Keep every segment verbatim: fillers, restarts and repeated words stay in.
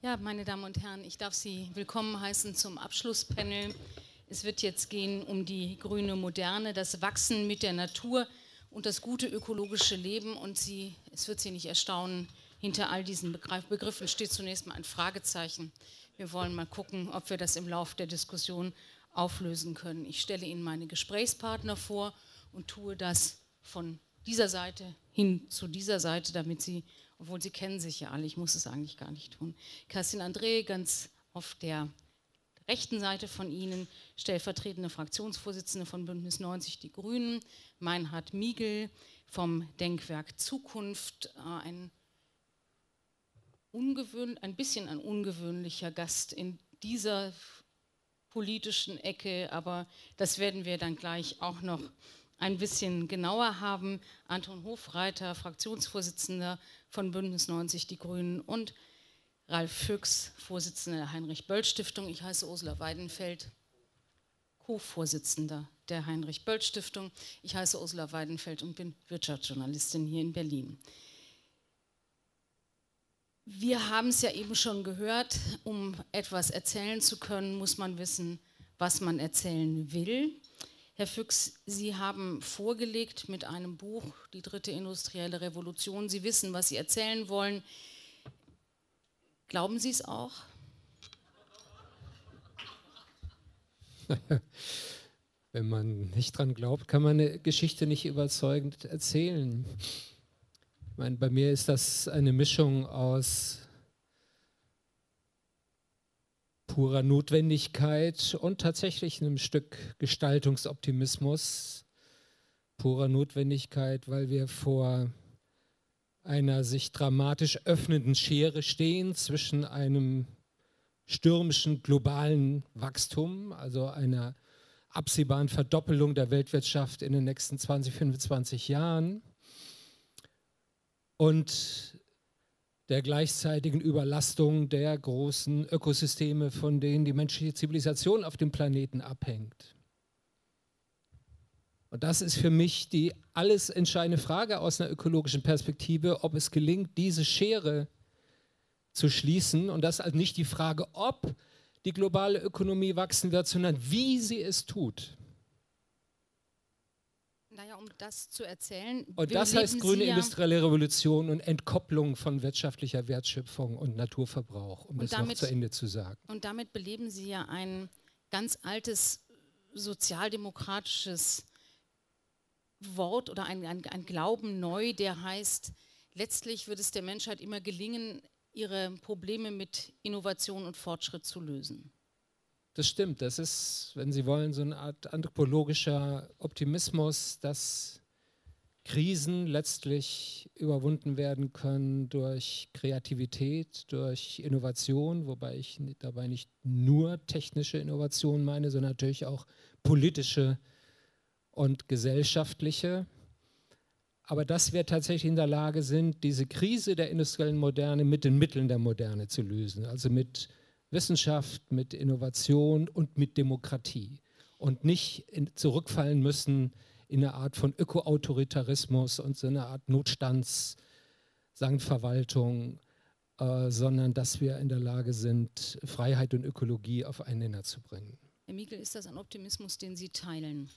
Ja, meine Damen und Herren, ich darf Sie willkommen heißen zum Abschlusspanel. Es wird jetzt gehen um die grüne Moderne, das Wachsen mit der Natur und das gute ökologische Leben. Und Sie, es wird Sie nicht erstaunen, hinter all diesen Begriffen steht zunächst mal ein Fragezeichen. Wir wollen mal gucken, ob wir das im Laufe der Diskussion auflösen können. Ich stelle Ihnen meine Gesprächspartner vor und tue das von dieser Seite hin zu dieser Seite, damit Sie, obwohl Sie kennen sich ja alle, ich muss es eigentlich gar nicht tun. Kerstin André, ganz auf der rechten Seite von Ihnen, stellvertretende Fraktionsvorsitzende von Bündnis neunzig Die Grünen, Meinhard Miegel vom Denkwerk Zukunft, ein, ungewöhn, ein bisschen ein ungewöhnlicher Gast in dieser politischen Ecke, aber das werden wir dann gleich auch noch ein bisschen genauer haben. Anton Hofreiter, Fraktionsvorsitzender von Bündnis neunzig Die Grünen, und Ralf Füchs, Vorsitzender der Heinrich-Böll-Stiftung. Ich heiße Ursula Weidenfeld, Co-Vorsitzender der Heinrich-Böll-Stiftung. Ich heiße Ursula Weidenfeld und bin Wirtschaftsjournalistin hier in Berlin. Wir haben es ja eben schon gehört, um etwas erzählen zu können, muss man wissen, was man erzählen will. Herr Füchs, Sie haben vorgelegt mit einem Buch, Die dritte industrielle Revolution. Sie wissen, was Sie erzählen wollen. Glauben Sie es auch? Wenn man nicht dran glaubt, kann man eine Geschichte nicht überzeugend erzählen. Ich meine, bei mir ist das eine Mischung aus purer Notwendigkeit und tatsächlich einem Stück Gestaltungsoptimismus. Purer Notwendigkeit, weil wir vor einer sich dramatisch öffnenden Schere stehen zwischen einem stürmischen globalen Wachstum, also einer absehbaren Verdoppelung der Weltwirtschaft in den nächsten zwanzig, fünfundzwanzig Jahren, und der gleichzeitigen Überlastung der großen Ökosysteme, von denen die menschliche Zivilisation auf dem Planeten abhängt. Und das ist für mich die alles entscheidende Frage aus einer ökologischen Perspektive, ob es gelingt, diese Schere zu schließen. Und das ist also nicht die Frage, ob die globale Ökonomie wachsen wird, sondern wie sie es tut. Naja, um das zu erzählen. Und das heißt grüne industrielle Revolution und Entkopplung von wirtschaftlicher Wertschöpfung und Naturverbrauch, um das noch zu Ende zu sagen. Und damit beleben Sie ja ein ganz altes sozialdemokratisches Wort oder ein, ein, ein Glauben neu, der heißt, letztlich wird es der Menschheit immer gelingen, ihre Probleme mit Innovation und Fortschritt zu lösen. Das stimmt, das ist, wenn Sie wollen, so eine Art anthropologischer Optimismus, dass Krisen letztlich überwunden werden können durch Kreativität, durch Innovation, wobei ich dabei nicht nur technische Innovation meine, sondern natürlich auch politische und gesellschaftliche. Aber dass wir tatsächlich in der Lage sind, diese Krise der industriellen Moderne mit den Mitteln der Moderne zu lösen, also mit Wissenschaft, mit Innovation und mit Demokratie, und nicht in, zurückfallen müssen in eine Art von Öko-Autoritarismus und so eine Art Notstandsverwaltung, äh, sondern dass wir in der Lage sind, Freiheit und Ökologie auf einen Nenner zu bringen. Herr Miegel, ist das ein Optimismus, den Sie teilen?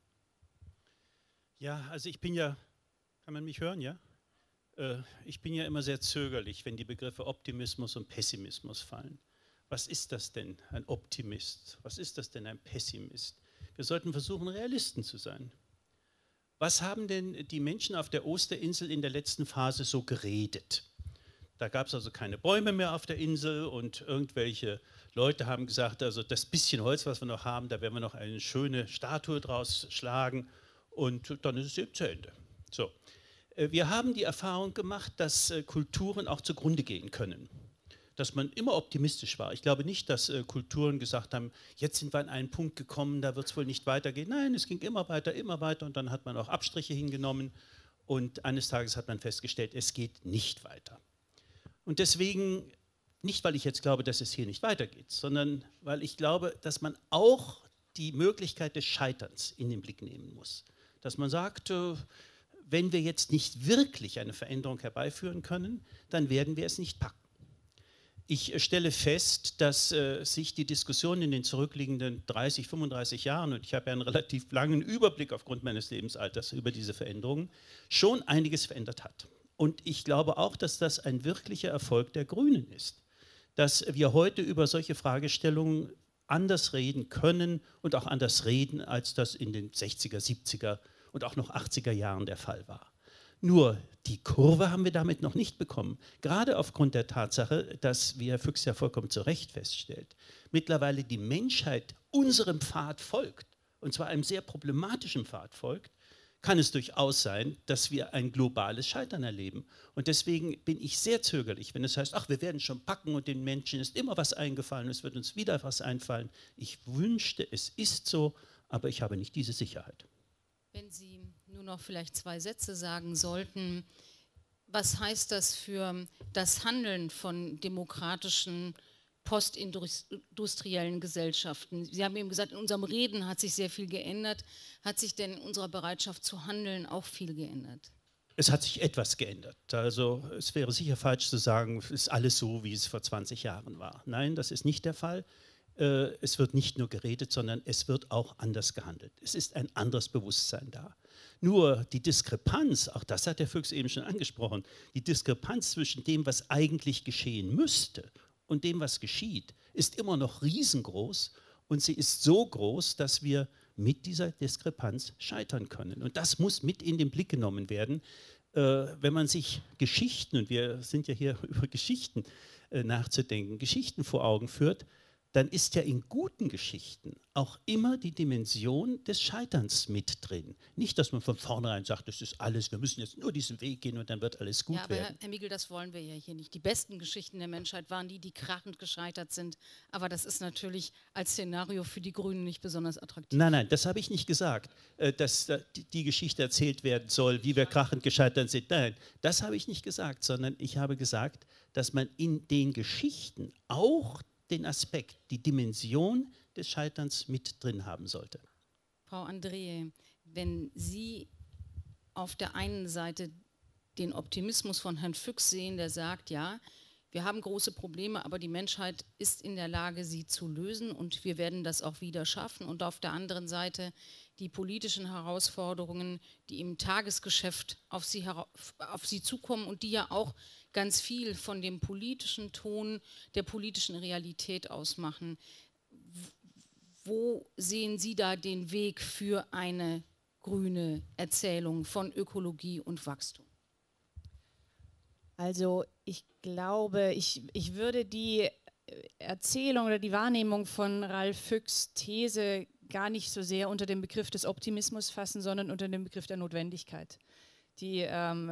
Ja, also ich bin ja, kann man mich hören, ja? Äh, ich bin ja immer sehr zögerlich, wenn die Begriffe Optimismus und Pessimismus fallen. Was ist das denn, ein Optimist? Was ist das denn, ein Pessimist? Wir sollten versuchen, Realisten zu sein. Was haben denn die Menschen auf der Osterinsel in der letzten Phase so geredet? Da gab es also keine Bäume mehr auf der Insel und irgendwelche Leute haben gesagt, also das bisschen Holz, was wir noch haben, da werden wir noch eine schöne Statue draus schlagen und dann ist es eben zu Ende. So. Wir haben die Erfahrung gemacht, dass Kulturen auch zugrunde gehen können. Dass man immer optimistisch war. Ich glaube nicht, dass äh, Kulturen gesagt haben, jetzt sind wir an einen Punkt gekommen, da wird es wohl nicht weitergehen. Nein, es ging immer weiter, immer weiter, und dann hat man auch Abstriche hingenommen und eines Tages hat man festgestellt, es geht nicht weiter. Und deswegen, nicht weil ich jetzt glaube, dass es hier nicht weitergeht, sondern weil ich glaube, dass man auch die Möglichkeit des Scheiterns in den Blick nehmen muss. Dass man sagt, äh, wenn wir jetzt nicht wirklich eine Veränderung herbeiführen können, dann werden wir es nicht packen. Ich stelle fest, dass äh, sich die Diskussion in den zurückliegenden dreißig, fünfunddreißig Jahren, und ich habe ja einen relativ langen Überblick aufgrund meines Lebensalters über diese Veränderungen, schon einiges verändert hat. Und ich glaube auch, dass das ein wirklicher Erfolg der Grünen ist, dass wir heute über solche Fragestellungen anders reden können und auch anders reden, als das in den sechziger, siebziger und auch noch achtziger Jahren der Fall war. Nur die Kurve haben wir damit noch nicht bekommen, gerade aufgrund der Tatsache, dass, wie Herr Füchs ja vollkommen zu Recht feststellt, mittlerweile die Menschheit unserem Pfad folgt, und zwar einem sehr problematischen Pfad folgt, kann es durchaus sein, dass wir ein globales Scheitern erleben. Und deswegen bin ich sehr zögerlich, wenn es heißt, ach, wir werden schon packen und den Menschen ist immer was eingefallen, es wird uns wieder was einfallen. Ich wünschte, es ist so, aber ich habe nicht diese Sicherheit. Wenn Sie nur noch vielleicht zwei Sätze sagen sollten, was heißt das für das Handeln von demokratischen, postindustriellen Gesellschaften? Sie haben eben gesagt, in unserem Reden hat sich sehr viel geändert. Hat sich denn in unserer Bereitschaft zu handeln auch viel geändert? Es hat sich etwas geändert. Also es wäre sicher falsch zu sagen, es ist alles so, wie es vor zwanzig Jahren war. Nein, das ist nicht der Fall. Es wird nicht nur geredet, sondern es wird auch anders gehandelt. Es ist ein anderes Bewusstsein da. Nur die Diskrepanz, auch das hat der Füchs eben schon angesprochen, die Diskrepanz zwischen dem, was eigentlich geschehen müsste und dem, was geschieht, ist immer noch riesengroß und sie ist so groß, dass wir mit dieser Diskrepanz scheitern können. Und das muss mit in den Blick genommen werden, äh, wenn man sich Geschichten, und wir sind ja hier über Geschichten äh, nachzudenken, Geschichten vor Augen führt, dann ist ja in guten Geschichten auch immer die Dimension des Scheiterns mit drin. Nicht, dass man von vornherein sagt, das ist alles, wir müssen jetzt nur diesen Weg gehen und dann wird alles gut ja, aber werden. Herr Miegel, das wollen wir ja hier nicht. Die besten Geschichten der Menschheit waren die, die krachend gescheitert sind. Aber das ist natürlich als Szenario für die Grünen nicht besonders attraktiv. Nein, nein, das habe ich nicht gesagt, dass die Geschichte erzählt werden soll, wie wir krachend gescheitert sind. Nein, das habe ich nicht gesagt, sondern ich habe gesagt, dass man in den Geschichten auch den Aspekt, die Dimension des Scheiterns mit drin haben sollte. Frau Andree, wenn Sie auf der einen Seite den Optimismus von Herrn Füchs sehen, der sagt, ja, wir haben große Probleme, aber die Menschheit ist in der Lage, sie zu lösen und wir werden das auch wieder schaffen. Und auf der anderen Seite die politischen Herausforderungen, die im Tagesgeschäft auf sie, auf sie zukommen und die ja auch ganz viel von dem politischen Ton, der politischen Realität ausmachen. Wo sehen Sie da den Weg für eine grüne Erzählung von Ökologie und Wachstum? Also ich glaube, ich, ich würde die Erzählung oder die Wahrnehmung von Ralf Füchs' These gar nicht so sehr unter dem Begriff des Optimismus fassen, sondern unter dem Begriff der Notwendigkeit. Die ähm,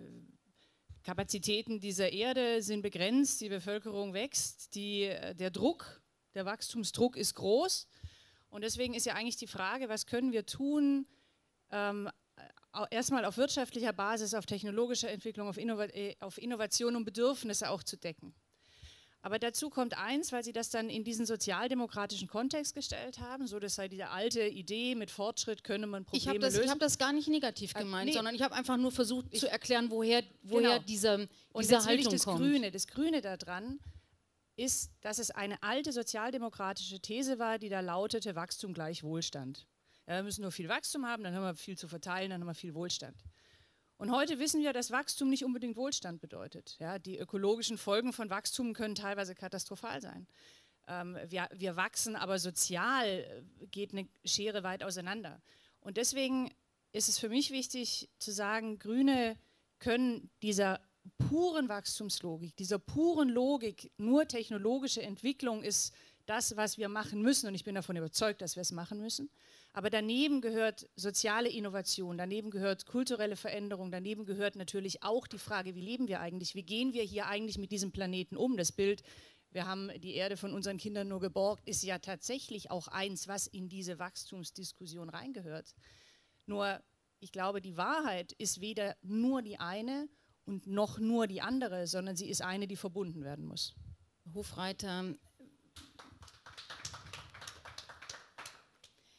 Kapazitäten dieser Erde sind begrenzt, die Bevölkerung wächst, die, der Druck, der Wachstumsdruck ist groß und deswegen ist ja eigentlich die Frage, was können wir tun, ähm, erstmal auf wirtschaftlicher Basis, auf technologischer Entwicklung, auf, Innova auf Innovation und Bedürfnisse auch zu decken. Aber dazu kommt eins, weil Sie das dann in diesen sozialdemokratischen Kontext gestellt haben, so das sei diese alte Idee, mit Fortschritt könne man Probleme ich hab das, lösen. Ich habe das gar nicht negativ gemeint, äh, nee. sondern ich habe einfach nur versucht ich, zu erklären, woher, woher genau. diese, und diese jetzt Haltung das kommt. Grüne, das Grüne daran ist, dass es eine alte sozialdemokratische These war, die da lautete, Wachstum gleich Wohlstand. Ja, wir müssen nur viel Wachstum haben, dann haben wir viel zu verteilen, dann haben wir viel Wohlstand. Und heute wissen wir, dass Wachstum nicht unbedingt Wohlstand bedeutet. Ja, die ökologischen Folgen von Wachstum können teilweise katastrophal sein. Ähm, wir, wir wachsen, aber sozial geht eine Schere weit auseinander. Und deswegen ist es für mich wichtig zu sagen, Grüne können dieser puren Wachstumslogik, dieser puren Logik, nur technologische Entwicklung ist das, was wir machen müssen. Und ich bin davon überzeugt, dass wir es machen müssen. Aber daneben gehört soziale Innovation, daneben gehört kulturelle Veränderung, daneben gehört natürlich auch die Frage, wie leben wir eigentlich, wie gehen wir hier eigentlich mit diesem Planeten um? Das Bild, wir haben die Erde von unseren Kindern nur geborgt, ist ja tatsächlich auch eins, was in diese Wachstumsdiskussion reingehört. Nur, ich glaube, die Wahrheit ist weder nur die eine und noch nur die andere, sondern sie ist eine, die verbunden werden muss. Hofreiter,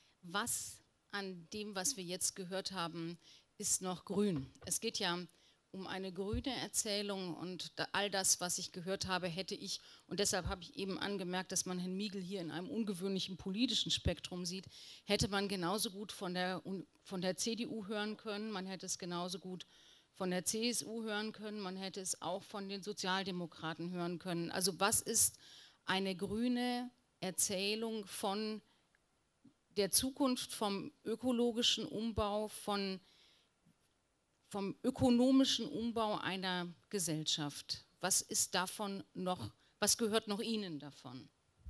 was an dem, was wir jetzt gehört haben, ist noch grün? Es geht ja um eine grüne Erzählung und da, all das, was ich gehört habe, hätte ich, und deshalb habe ich eben angemerkt, dass man Herrn Miegel hier in einem ungewöhnlichen politischen Spektrum sieht, hätte man genauso gut von der, von der C D U hören können, man hätte es genauso gut von der C S U hören können, man hätte es auch von den Sozialdemokraten hören können. Also was ist eine grüne Erzählung von der Zukunft, vom ökologischen Umbau, von vom ökonomischen Umbau einer Gesellschaft? Was ist davon noch, was gehört noch Ihnen davon?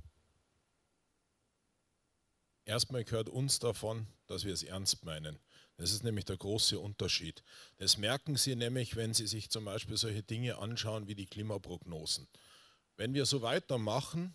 Erstmal gehört uns davon, dass wir es ernst meinen. Das ist nämlich der große Unterschied. Das merken Sie nämlich, wenn Sie sich zum Beispiel solche Dinge anschauen wie die Klimaprognosen. Wenn wir so weitermachen,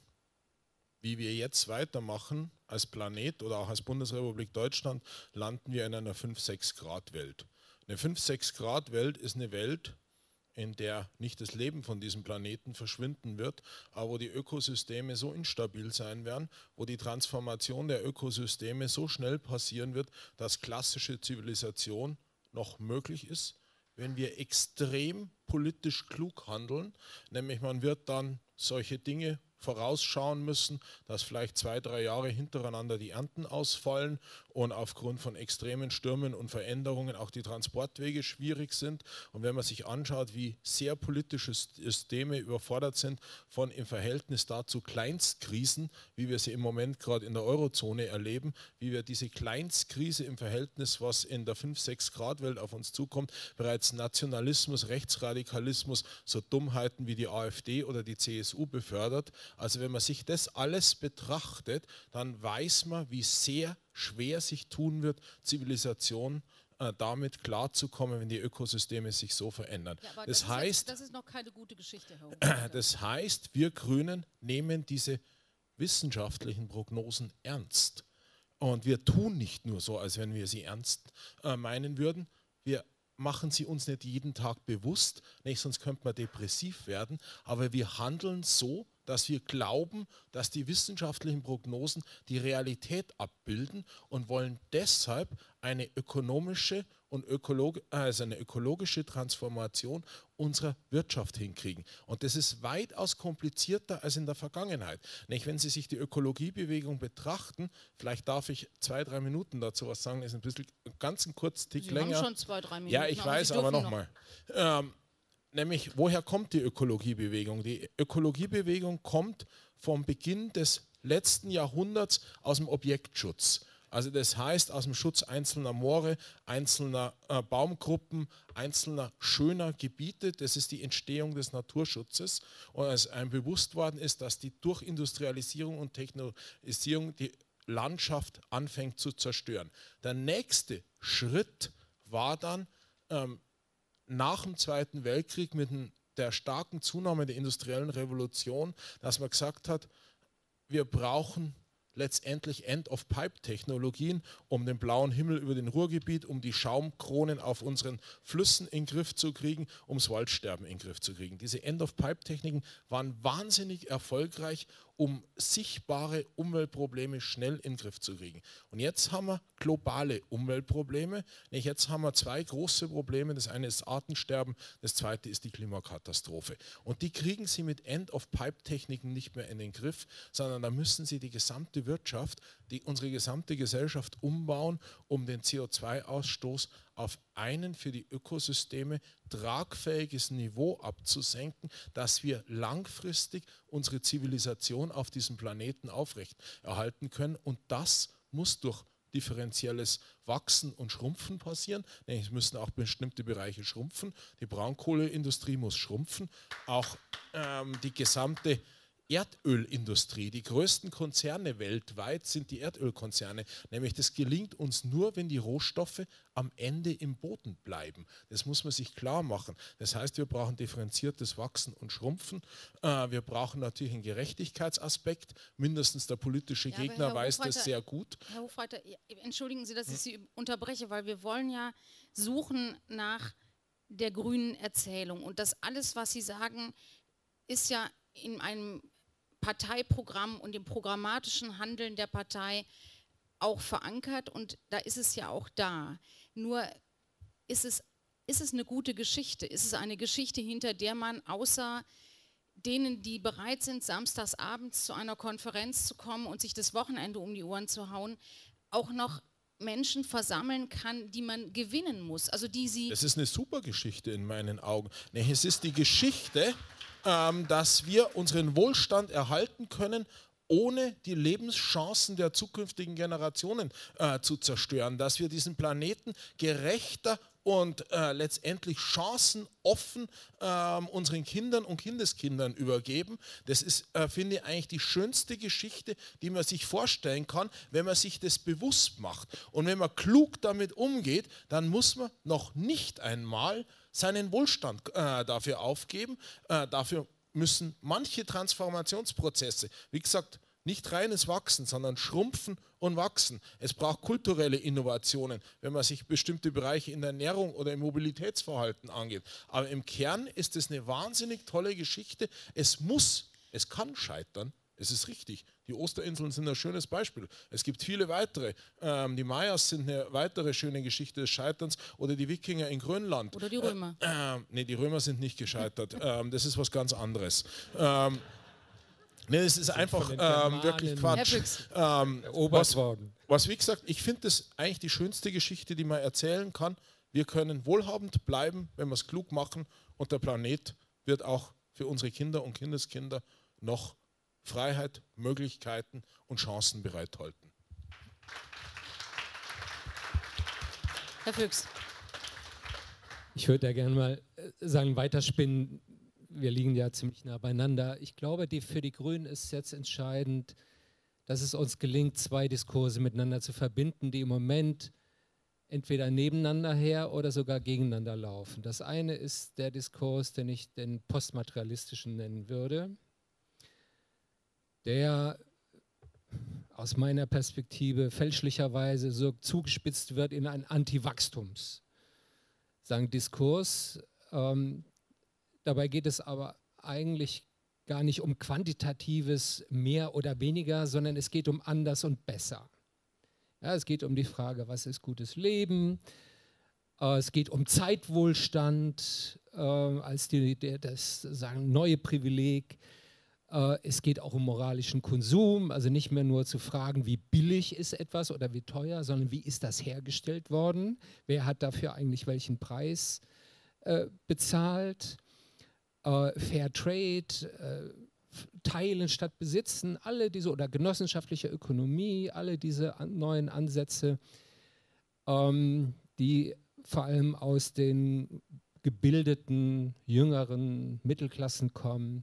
wie wir jetzt weitermachen als Planet oder auch als Bundesrepublik Deutschland, landen wir in einer fünf bis sechs Grad Welt. Eine fünf bis sechs Grad Welt ist eine Welt, in der nicht das Leben von diesem Planeten verschwinden wird, aber wo die Ökosysteme so instabil sein werden, wo die Transformation der Ökosysteme so schnell passieren wird, dass klassische Zivilisation noch möglich ist, wenn wir extrem politisch klug handeln, nämlich man wird dann solche Dinge vorausschauen müssen, dass vielleicht zwei, drei Jahre hintereinander die Ernten ausfallen und aufgrund von extremen Stürmen und Veränderungen auch die Transportwege schwierig sind. Und wenn man sich anschaut, wie sehr politische Systeme überfordert sind von im Verhältnis dazu Kleinstkrisen, wie wir sie im Moment gerade in der Eurozone erleben, wie wir diese Kleinstkrise im Verhältnis, was in der fünf bis sechs Grad Welt auf uns zukommt, bereits Nationalismus, Rechtsradikalismus, so Dummheiten wie die AfD oder die C S U befördert. Also wenn man sich das alles betrachtet, dann weiß man, wie sehr schwer sich tun wird, Zivilisation äh, damit klarzukommen, wenn die Ökosysteme sich so verändern. Ja, aber das, das, heißt, ist jetzt, das ist noch keine gute Geschichte, Herr Hofreiter. Das heißt, wir Grünen nehmen diese wissenschaftlichen Prognosen ernst. Und wir tun nicht nur so, als wenn wir sie ernst äh, meinen würden. Wir machen sie uns nicht jeden Tag bewusst, nicht, sonst könnte man depressiv werden, aber wir handeln so, dass wir glauben, dass die wissenschaftlichen Prognosen die Realität abbilden und wollen deshalb eine ökonomische und ökolog also eine ökologische Transformation unserer Wirtschaft hinkriegen. Und das ist weitaus komplizierter als in der Vergangenheit. Nicht, wenn Sie sich die Ökologiebewegung betrachten, vielleicht darf ich zwei, drei Minuten dazu was sagen, ist ein bisschen ganz ein kurz Tick Sie länger. haben schon zwei, drei Minuten. Ja, ich aber weiß, Sie aber dürfen nochmal. Ähm, Nämlich, woher kommt die Ökologiebewegung? Die Ökologiebewegung kommt vom Beginn des letzten Jahrhunderts aus dem Objektschutz. Also das heißt aus dem Schutz einzelner Moore, einzelner äh, Baumgruppen, einzelner schöner Gebiete. Das ist die Entstehung des Naturschutzes. Und als einem bewusst worden ist, dass die Durchindustrialisierung und Technologisierung die Landschaft anfängt zu zerstören. Der nächste Schritt war dann, ähm, nach dem Zweiten Weltkrieg mit der starken Zunahme der industriellen Revolution, dass man gesagt hat, wir brauchen letztendlich End-of-Pipe-Technologien, um den blauen Himmel über den Ruhrgebiet, um die Schaumkronen auf unseren Flüssen in den Griff zu kriegen, ums Waldsterben in den Griff zu kriegen. Diese End-of-Pipe-Techniken waren wahnsinnig erfolgreich, um sichtbare Umweltprobleme schnell in den Griff zu kriegen. Und jetzt haben wir globale Umweltprobleme. Jetzt haben wir zwei große Probleme. Das eine ist Artensterben, das zweite ist die Klimakatastrophe. Und die kriegen Sie mit End-of-Pipe-Techniken nicht mehr in den Griff, sondern da müssen Sie die gesamte Wirtschaft, die, unsere gesamte Gesellschaft umbauen, um den C O zwei Ausstoß auf einen für die Ökosysteme tragfähiges Niveau abzusenken, dass wir langfristig unsere Zivilisation auf diesem Planeten aufrechterhalten können. Und das muss durch differenzielles Wachsen und Schrumpfen passieren. Es müssen auch bestimmte Bereiche schrumpfen. Die Braunkohleindustrie muss schrumpfen. Auch ähm, die gesamte Erdölindustrie, die größten Konzerne weltweit sind die Erdölkonzerne, nämlich das gelingt uns nur, wenn die Rohstoffe am Ende im Boden bleiben. Das muss man sich klar machen. Das heißt, wir brauchen differenziertes Wachsen und Schrumpfen. Äh, wir brauchen natürlich einen Gerechtigkeitsaspekt. Mindestens der politische Ja, Gegner Herr weiß Hofreiter, das sehr gut. Herr Hofreiter, entschuldigen Sie, dass ich Sie unterbreche, weil wir wollen ja suchen nach der grünen Erzählung. Und das alles, was Sie sagen, ist ja in einem Parteiprogramm und dem programmatischen Handeln der Partei auch verankert und da ist es ja auch da. Nur ist es ist es eine gute Geschichte? Ist es eine Geschichte, hinter der man außer denen, die bereit sind, samstags abends zu einer Konferenz zu kommen und sich das Wochenende um die Ohren zu hauen, auch noch Menschen versammeln kann, die man gewinnen muss? Also die sie Das ist eine super Geschichte in meinen Augen. Nee, es ist die Geschichte, ähm, dass wir unseren Wohlstand erhalten können, ohne die Lebenschancen der zukünftigen Generationen äh, zu zerstören, dass wir diesen Planeten gerechter und äh, letztendlich chancenoffen äh, unseren Kindern und Kindeskindern übergeben. Das ist, äh, finde ich, eigentlich die schönste Geschichte, die man sich vorstellen kann, wenn man sich das bewusst macht. Und wenn man klug damit umgeht, dann muss man noch nicht einmal seinen Wohlstand äh, dafür aufgeben. Äh, dafür müssen manche Transformationsprozesse, wie gesagt, nicht reines Wachsen, sondern schrumpfen und wachsen. Es braucht kulturelle Innovationen, wenn man sich bestimmte Bereiche in der Ernährung oder im Mobilitätsverhalten angeht. Aber im Kern ist es eine wahnsinnig tolle Geschichte. Es muss, es kann scheitern. Es ist richtig. Die Osterinseln sind ein schönes Beispiel. Es gibt viele weitere. Ähm, die Mayas sind eine weitere schöne Geschichte des Scheiterns oder die Wikinger in Grönland. oder die Römer. Äh, äh, nee, die Römer sind nicht gescheitert. ähm, das ist was ganz anderes. Ähm, nee, es ist einfach ähm, wirklich Quatsch. Ähm, was, was, wie gesagt, ich finde das eigentlich die schönste Geschichte, die man erzählen kann. Wir können wohlhabend bleiben, wenn wir es klug machen, und der Planet wird auch für unsere Kinder und Kindeskinder noch Freiheit, Möglichkeiten und Chancen bereithalten. Herr Füchs. Ich würde ja gerne mal sagen, weiterspinnen. Wir liegen ja ziemlich nah beieinander. Ich glaube, die, für die Grünen ist jetzt entscheidend, dass es uns gelingt, zwei Diskurse miteinander zu verbinden, die im Moment entweder nebeneinander her oder sogar gegeneinander laufen. Das eine ist der Diskurs, den ich den postmaterialistischen nennen würde, der aus meiner Perspektive fälschlicherweise so zugespitzt wird in einen Anti-Wachstums, sagen Diskurs. Ähm, dabei geht es aber eigentlich gar nicht um quantitatives mehr oder weniger, sondern es geht um anders und besser. Ja, es geht um die Frage, was ist gutes Leben? Äh, es geht um Zeitwohlstand äh, als die, der, das sagen, neue Privileg. Es geht auch um moralischen Konsum, also nicht mehr nur zu fragen, wie billig ist etwas oder wie teuer, sondern wie ist das hergestellt worden? Wer hat dafür eigentlich welchen Preis äh, bezahlt? Äh, Fair Trade, äh, Teilen statt Besitzen, alle diese, oder genossenschaftliche Ökonomie, alle diese an, neuen Ansätze, ähm, die vor allem aus den gebildeten, jüngeren Mittelklassen kommen,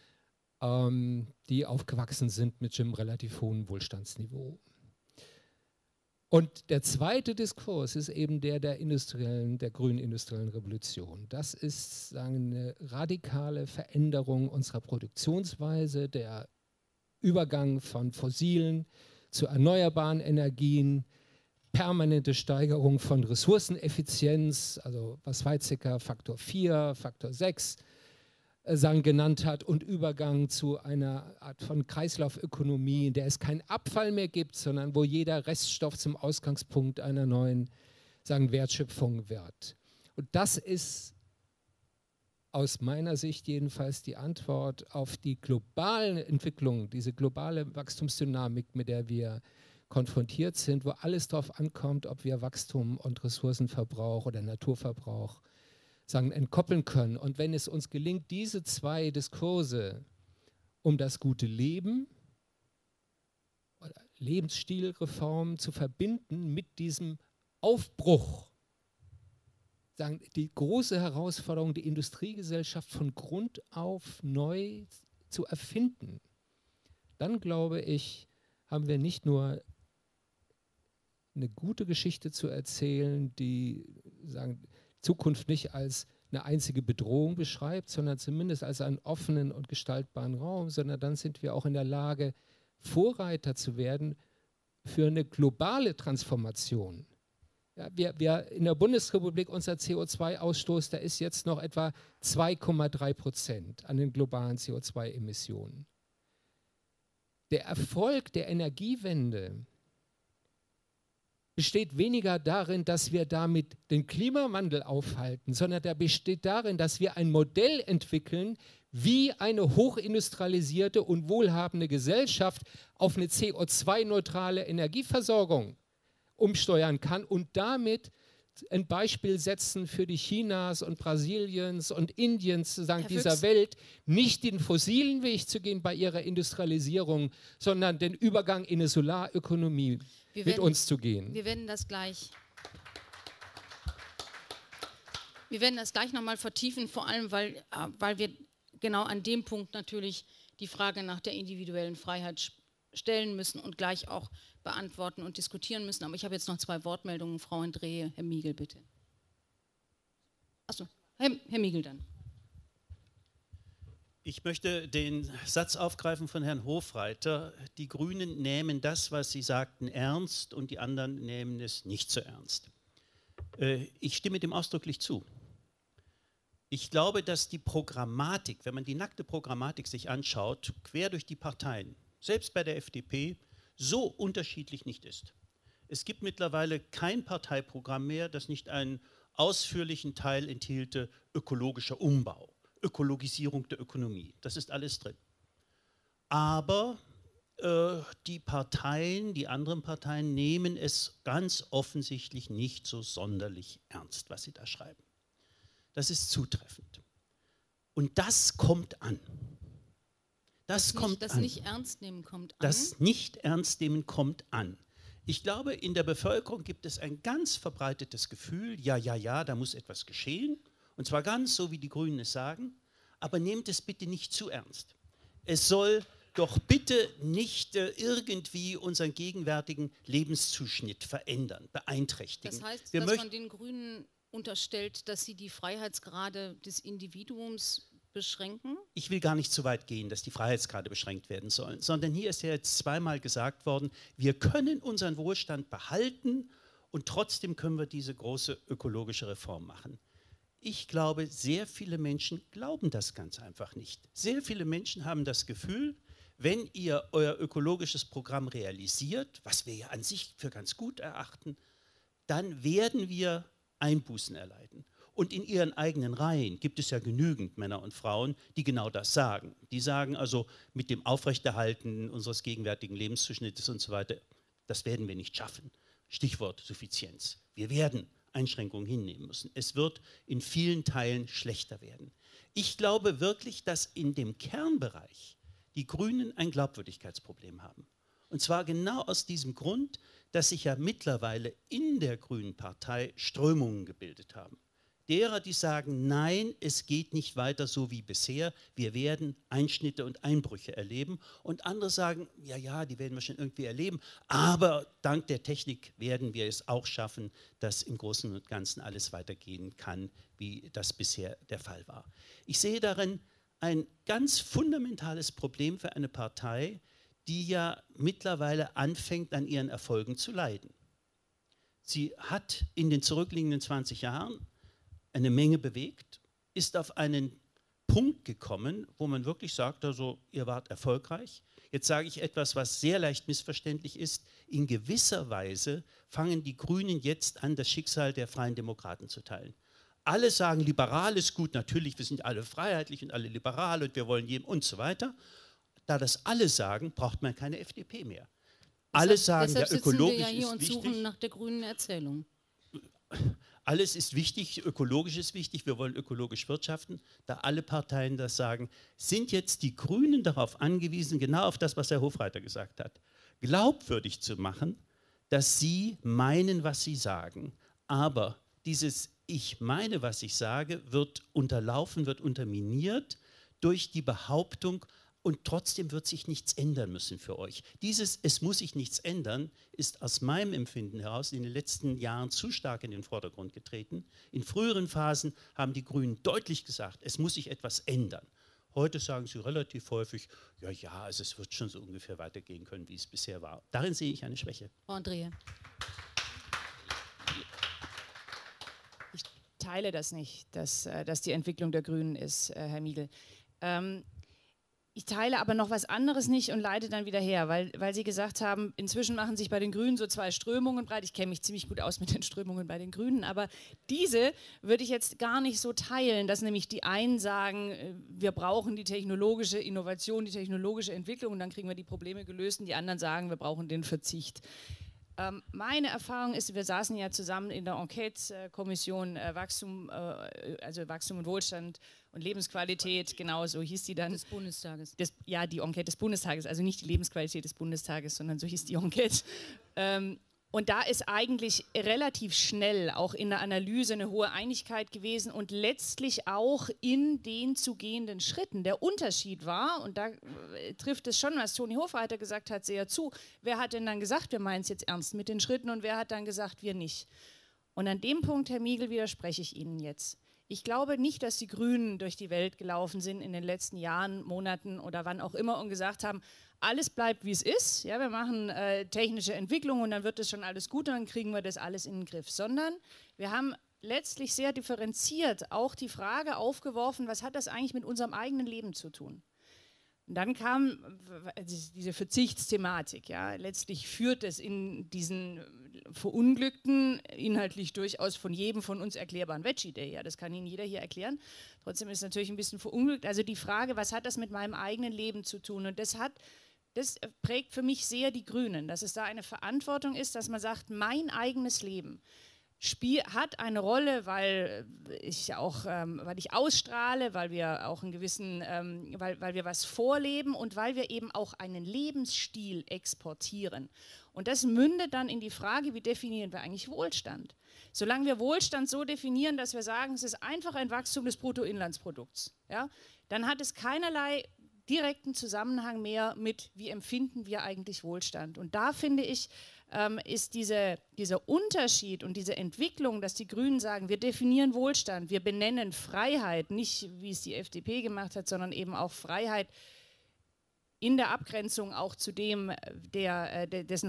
die aufgewachsen sind mit einem relativ hohen Wohlstandsniveau. Und der zweite Diskurs ist eben der der industriellen, der grünen industriellen Revolution. Das ist, sagen, eine radikale Veränderung unserer Produktionsweise, der Übergang von fossilen zu erneuerbaren Energien, permanente Steigerung von Ressourceneffizienz, also was Weizsäcker Faktor vier, Faktor sechs sagen, genannt hat, und Übergang zu einer Art von Kreislaufökonomie, in der es keinen Abfall mehr gibt, sondern wo jeder Reststoff zum Ausgangspunkt einer neuen, sagen, Wertschöpfung wird. Und das ist aus meiner Sicht jedenfalls die Antwort auf die globale Entwicklung, diese globale Wachstumsdynamik, mit der wir konfrontiert sind, wo alles darauf ankommt, ob wir Wachstum und Ressourcenverbrauch oder Naturverbrauch sagen, entkoppeln können. Und wenn es uns gelingt, diese zwei Diskurse um das gute Leben oder Lebensstilreform zu verbinden mit diesem Aufbruch, sagen, die große Herausforderung, die Industriegesellschaft von Grund auf neu zu erfinden, dann glaube ich, haben wir nicht nur eine gute Geschichte zu erzählen, die, sagen, Zukunft nicht als eine einzige Bedrohung beschreibt, sondern zumindest als einen offenen und gestaltbaren Raum, sondern dann sind wir auch in der Lage, Vorreiter zu werden für eine globale Transformation. Ja, wir, wir in der Bundesrepublik, unser C O zwei Ausstoß, der ist jetzt noch etwa zwei Komma drei Prozent an den globalen C O zwei Emissionen. Der Erfolg der Energiewende besteht weniger darin, dass wir damit den Klimawandel aufhalten, sondern der besteht darin, dass wir ein Modell entwickeln, wie eine hochindustrialisierte und wohlhabende Gesellschaft auf eine C O zwei neutrale Energieversorgung umsteuern kann und damit ein Beispiel setzen für die Chinas und Brasiliens und Indiens sozusagen Herr dieser Füchs. Welt, nicht den fossilen Weg zu gehen bei ihrer Industrialisierung, sondern den Übergang in eine Solarökonomie Wir mit werden- uns zu gehen. Wir werden das gleich. Wir werden das gleich nochmal vertiefen, vor allem, weil, äh, weil wir genau an dem Punkt natürlich die Frage nach der individuellen Freiheit sch- stellen müssen und gleich auch beantworten und diskutieren müssen. Aber ich habe jetzt noch zwei Wortmeldungen. Frau André, Herr Miegel, bitte. Achso, Herr, Herr Miegel dann. Ich möchte den Satz aufgreifen von Herrn Hofreiter. Die Grünen nehmen das, was Sie sagten, ernst und die anderen nehmen es nicht so ernst. Äh, Ich stimme dem ausdrücklich zu. Ich glaube, dass die Programmatik, wenn man die nackte Programmatik sich anschaut, quer durch die Parteien, selbst bei der F D P, so unterschiedlich nicht ist. Es gibt mittlerweile kein Parteiprogramm mehr, das nicht einen ausführlichen Teil enthielte ökologischer Umbau, Ökologisierung der Ökonomie. Das ist alles drin. Aber äh, die Parteien, die anderen Parteien nehmen es ganz offensichtlich nicht so sonderlich ernst, was sie da schreiben. Das ist zutreffend. Und das kommt an. Das, Das, kommt nicht, das an. nicht ernst nehmen kommt an. Das Nicht-Ernst-Nehmen kommt an. Ich glaube, in der Bevölkerung gibt es ein ganz verbreitetes Gefühl, ja, ja, ja, da muss etwas geschehen, und zwar ganz so, wie die Grünen es sagen, aber nehmt es bitte nicht zu ernst. Es soll doch bitte nicht äh, irgendwie unseren gegenwärtigen Lebenszuschnitt verändern, beeinträchtigen. Das heißt, Wir dass möchten man den Grünen unterstellt, dass sie die Freiheitsgrade des Individuums beschränken? Ich will gar nicht so weit gehen, dass die Freiheitsgrade beschränkt werden sollen, sondern hier ist ja jetzt zweimal gesagt worden, wir können unseren Wohlstand behalten und trotzdem können wir diese große ökologische Reform machen. Ich glaube, sehr viele Menschen glauben das ganz einfach nicht. Sehr viele Menschen haben das Gefühl, wenn ihr euer ökologisches Programm realisiert, was wir ja an sich für ganz gut erachten, dann werden wir Einbußen erleiden. Und in ihren eigenen Reihen gibt es ja genügend Männer und Frauen, die genau das sagen. Die sagen also, mit dem Aufrechterhalten unseres gegenwärtigen Lebenszuschnittes und so weiter, das werden wir nicht schaffen. Stichwort Suffizienz. Wir werden Einschränkungen hinnehmen müssen. Es wird in vielen Teilen schlechter werden. Ich glaube wirklich, dass in dem Kernbereich die Grünen ein Glaubwürdigkeitsproblem haben. Und zwar genau aus diesem Grund, dass sich ja mittlerweile in der Grünen Partei Strömungen gebildet haben. Derer, die sagen, nein, es geht nicht weiter so wie bisher, wir werden Einschnitte und Einbrüche erleben. Und andere sagen, ja, ja, die werden wir schon irgendwie erleben, aber dank der Technik werden wir es auch schaffen, dass im Großen und Ganzen alles weitergehen kann, wie das bisher der Fall war. Ich sehe darin ein ganz fundamentales Problem für eine Partei, die ja mittlerweile anfängt, an ihren Erfolgen zu leiden. Sie hat in den zurückliegenden zwanzig Jahren eine Menge bewegt, ist auf einen Punkt gekommen, wo man wirklich sagt, also ihr wart erfolgreich. Jetzt sage ich etwas, was sehr leicht missverständlich ist. In gewisser Weise fangen die Grünen jetzt an, das Schicksal der Freien Demokraten zu teilen. Alle sagen, liberal ist gut, natürlich, wir sind alle freiheitlich und alle liberal und wir wollen jedem und so weiter. Da das alle sagen, braucht man keine F D P mehr. Alle Deshalb- sagen, deshalb ja, sitzen ökologisch wir ja hier ist und wichtig. suchen nach der grünen Erzählung. Alles ist wichtig, ökologisch ist wichtig, wir wollen ökologisch wirtschaften. Da alle Parteien das sagen, sind jetzt die Grünen darauf angewiesen, genau auf das, was Herr Hofreiter gesagt hat, glaubwürdig zu machen, dass sie meinen, was sie sagen. Aber dieses Ich meine, was ich sage, wird unterlaufen, wird unterminiert durch die Behauptung, und trotzdem wird sich nichts ändern müssen für euch. Dieses Es muss sich nichts ändern ist aus meinem Empfinden heraus in den letzten Jahren zu stark in den Vordergrund getreten. In früheren Phasen haben die Grünen deutlich gesagt, es muss sich etwas ändern. Heute sagen sie relativ häufig, ja, ja, also es wird schon so ungefähr weitergehen können, wie es bisher war. Darin sehe ich eine Schwäche. Frau Andrea. Ich teile das nicht, dass äh, das die Entwicklung der Grünen ist, äh, Herr Miegel. Ähm, Ich teile aber noch was anderes nicht und leite dann wieder her, weil, weil Sie gesagt haben, inzwischen machen sich bei den Grünen so zwei Strömungen breit. Ich kenne mich ziemlich gut aus mit den Strömungen bei den Grünen, aber diese würde ich jetzt gar nicht so teilen, dass nämlich die einen sagen, wir brauchen die technologische Innovation, die technologische Entwicklung und dann kriegen wir die Probleme gelöst und die anderen sagen, wir brauchen den Verzicht. Ähm, meine Erfahrung ist, wir saßen ja zusammen in der Enquete-Kommission äh, Wachstum, äh, also Wachstum und Wohlstand und Lebensqualität, genau so hieß die dann. Des Bundestages. Des, ja, die Enquete des Bundestages, also nicht die Lebensqualität des Bundestages, sondern so hieß die Enquete. Ähm, Und da ist eigentlich relativ schnell auch in der Analyse eine hohe Einigkeit gewesen und letztlich auch in den zu gehenden Schritten. Der Unterschied war, und da trifft es schon, was Toni Hofreiter gesagt hat, sehr zu, wer hat denn dann gesagt, wir meinen es jetzt ernst mit den Schritten und wer hat dann gesagt, wir nicht. Und an dem Punkt, Herr Miegel, widerspreche ich Ihnen jetzt. Ich glaube nicht, dass die Grünen durch die Welt gelaufen sind in den letzten Jahren, Monaten oder wann auch immer und gesagt haben, alles bleibt, wie es ist. Ja, wir machen äh, technische Entwicklung und dann wird das schon alles gut und dann kriegen wir das alles in den Griff. Sondern wir haben letztlich sehr differenziert auch die Frage aufgeworfen, was hat das eigentlich mit unserem eigenen Leben zu tun? Und dann kam diese Verzichtsthematik. Ja. Letztlich führt es in diesen verunglückten, inhaltlich durchaus von jedem von uns erklärbaren Veggie Day. Ja, das kann Ihnen jeder hier erklären. Trotzdem ist es natürlich ein bisschen verunglückt. Also die Frage, was hat das mit meinem eigenen Leben zu tun? Und das hat, das prägt für mich sehr die Grünen, dass es da eine Verantwortung ist, dass man sagt, mein eigenes Leben Spiel hat eine Rolle, weil ich auch, ähm, weil ich ausstrahle, weil wir auch einen gewissen, ähm, weil, weil wir was vorleben und weil wir eben auch einen Lebensstil exportieren. Und das mündet dann in die Frage, wie definieren wir eigentlich Wohlstand? Solange wir Wohlstand so definieren, dass wir sagen, es ist einfach ein Wachstum des Bruttoinlandsprodukts, ja, dann hat es keinerlei direkten Zusammenhang mehr mit, wie empfinden wir eigentlich Wohlstand. Und da finde ich, ähm, ist diese, dieser Unterschied und diese Entwicklung, dass die Grünen sagen, wir definieren Wohlstand, wir benennen Freiheit, nicht wie es die F D P gemacht hat, sondern eben auch Freiheit in der Abgrenzung auch zu dem, der, dessen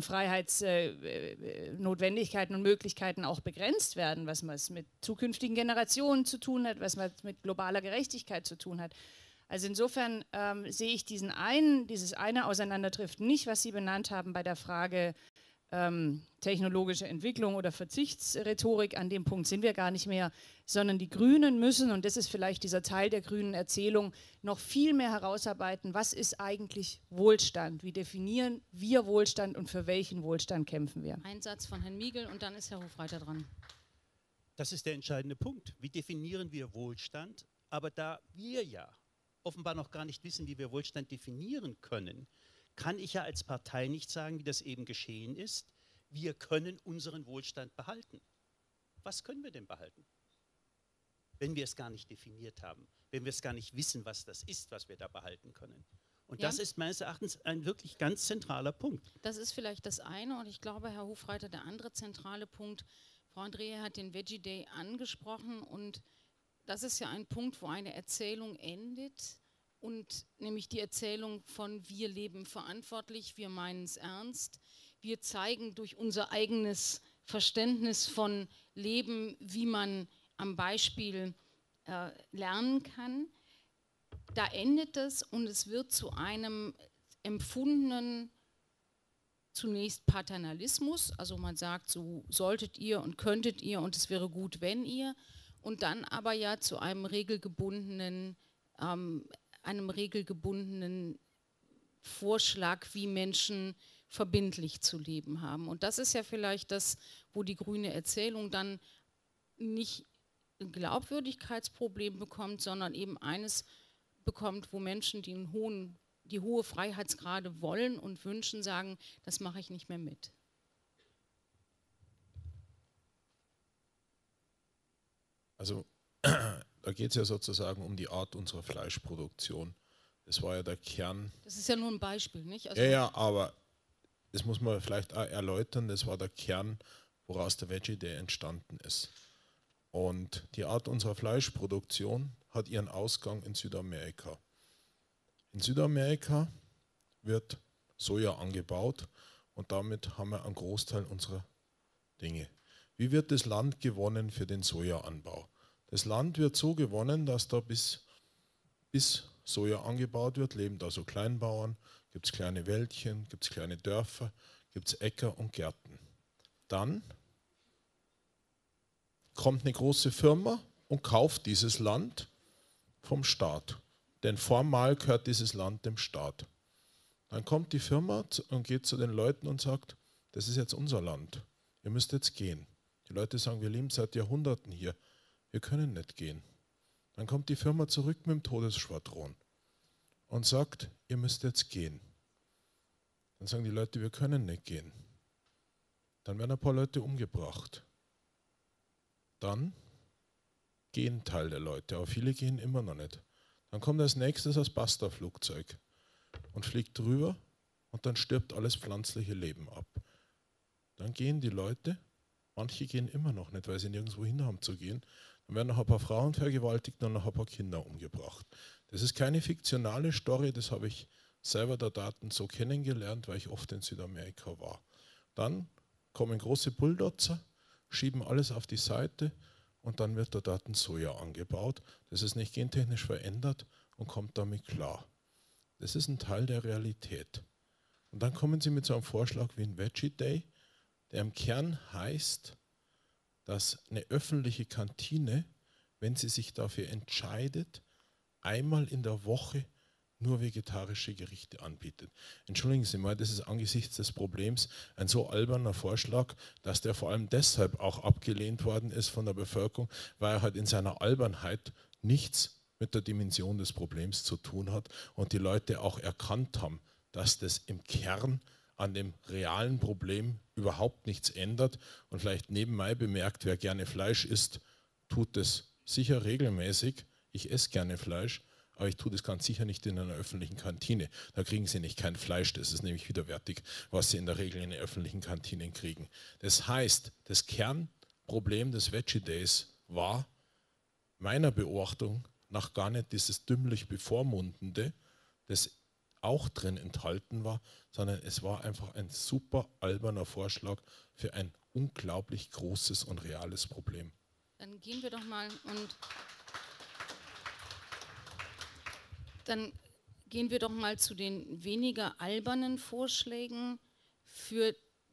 Freiheitsnotwendigkeiten und Möglichkeiten auch begrenzt werden, was man mit zukünftigen Generationen zu tun hat, was man mit globaler Gerechtigkeit zu tun hat. Also insofern ähm, sehe ich diesen einen, dieses eine Auseinanderdriften nicht, was Sie benannt haben bei der Frage ähm, technologische Entwicklung oder Verzichtsrhetorik. An dem Punkt sind wir gar nicht mehr, sondern die Grünen müssen, und das ist vielleicht dieser Teil der grünen Erzählung, noch viel mehr herausarbeiten, was ist eigentlich Wohlstand? Wie definieren wir Wohlstand und für welchen Wohlstand kämpfen wir? Ein Satz von Herrn Miegel und dann ist Herr Hofreiter dran. Das ist der entscheidende Punkt. Wie definieren wir Wohlstand? Aber da wir ja offenbar noch gar nicht wissen, wie wir Wohlstand definieren können, kann ich ja als Partei nicht sagen, wie das eben geschehen ist, wir können unseren Wohlstand behalten. Was können wir denn behalten, wenn wir es gar nicht definiert haben, wenn wir es gar nicht wissen, was das ist, was wir da behalten können? Und ja, das ist meines Erachtens ein wirklich ganz zentraler Punkt. Das ist vielleicht das eine und ich glaube, Herr Hofreiter, der andere zentrale Punkt, Frau Andrea hat den Veggie Day angesprochen und das ist ja ein Punkt, wo eine Erzählung endet und nämlich die Erzählung von wir leben verantwortlich, wir meinen es ernst, wir zeigen durch unser eigenes Verständnis von Leben, wie man am Beispiel äh, lernen kann. Da endet es und es wird zu einem empfundenen zunächst Paternalismus, also man sagt, so solltet ihr und könntet ihr und es wäre gut, wenn ihr, und dann aber ja zu einem regelgebundenen, ähm, einem regelgebundenen Vorschlag, wie Menschen verbindlich zu leben haben. Und das ist ja vielleicht das, wo die grüne Erzählung dann nicht ein Glaubwürdigkeitsproblem bekommt, sondern eben eines bekommt, wo Menschen, die, einen hohen, die hohe Freiheitsgrade wollen und wünschen, sagen, das mache ich nicht mehr mit. Also da geht es ja sozusagen um die Art unserer Fleischproduktion. Das war ja der Kern. Das ist ja nur ein Beispiel, nicht? Also ja, ja, aber das muss man vielleicht auch erläutern, das war der Kern, woraus der Veggie Day entstanden ist. Und die Art unserer Fleischproduktion hat ihren Ausgang in Südamerika. In Südamerika wird Soja angebaut und damit haben wir einen Großteil unserer Dinge. Wie wird das Land gewonnen für den Sojaanbau? Das Land wird so gewonnen, dass da bis, bis Soja angebaut wird, leben da so Kleinbauern, gibt es kleine Wäldchen, gibt es kleine Dörfer, gibt es Äcker und Gärten. Dann kommt eine große Firma und kauft dieses Land vom Staat. Denn formal gehört dieses Land dem Staat. Dann kommt die Firma und geht zu den Leuten und sagt, das ist jetzt unser Land, ihr müsst jetzt gehen. Die Leute sagen, wir leben seit Jahrhunderten hier, wir können nicht gehen. Dann kommt die Firma zurück mit dem Todesschwadron und sagt, ihr müsst jetzt gehen. Dann sagen die Leute, wir können nicht gehen. Dann werden ein paar Leute umgebracht. Dann gehen ein Teil der Leute, aber viele gehen immer noch nicht. Dann kommt als nächstes das Buster-Flugzeug und fliegt drüber und dann stirbt alles pflanzliche Leben ab. Dann gehen die Leute, manche gehen immer noch nicht, weil sie nirgendwo hin haben zu gehen. Dann werden noch ein paar Frauen vergewaltigt und noch ein paar Kinder umgebracht. Das ist keine fiktionale Story, das habe ich selber der Daten so kennengelernt, weil ich oft in Südamerika war. Dann kommen große Bulldozer, schieben alles auf die Seite und dann wird der Daten Soja angebaut. Das ist nicht gentechnisch verändert und kommt damit klar. Das ist ein Teil der Realität. Und dann kommen sie mit so einem Vorschlag wie ein Veggie Day, der im Kern heißt, dass eine öffentliche Kantine, wenn sie sich dafür entscheidet, einmal in der Woche nur vegetarische Gerichte anbietet. Entschuldigen Sie mal, das ist angesichts des Problems ein so alberner Vorschlag, dass der vor allem deshalb auch abgelehnt worden ist von der Bevölkerung, weil er halt in seiner Albernheit nichts mit der Dimension des Problems zu tun hat und die Leute auch erkannt haben, dass das im Kern an dem realen Problem überhaupt nichts ändert. Und vielleicht nebenbei bemerkt, wer gerne Fleisch isst, tut das sicher regelmäßig. Ich esse gerne Fleisch, aber ich tue das ganz sicher nicht in einer öffentlichen Kantine. Da kriegen Sie nicht kein Fleisch, das ist nämlich widerwärtig, was Sie in der Regel in den öffentlichen Kantinen kriegen. Das heißt, das Kernproblem des Veggie Days war meiner Beobachtung nach gar nicht dieses dümmlich Bevormundende, das auch drin enthalten war, sondern es war einfach ein super alberner Vorschlag für ein unglaublich großes und reales Problem. Dann gehen wir doch mal und dann gehen wir doch mal zu den weniger albernen Vorschlägen für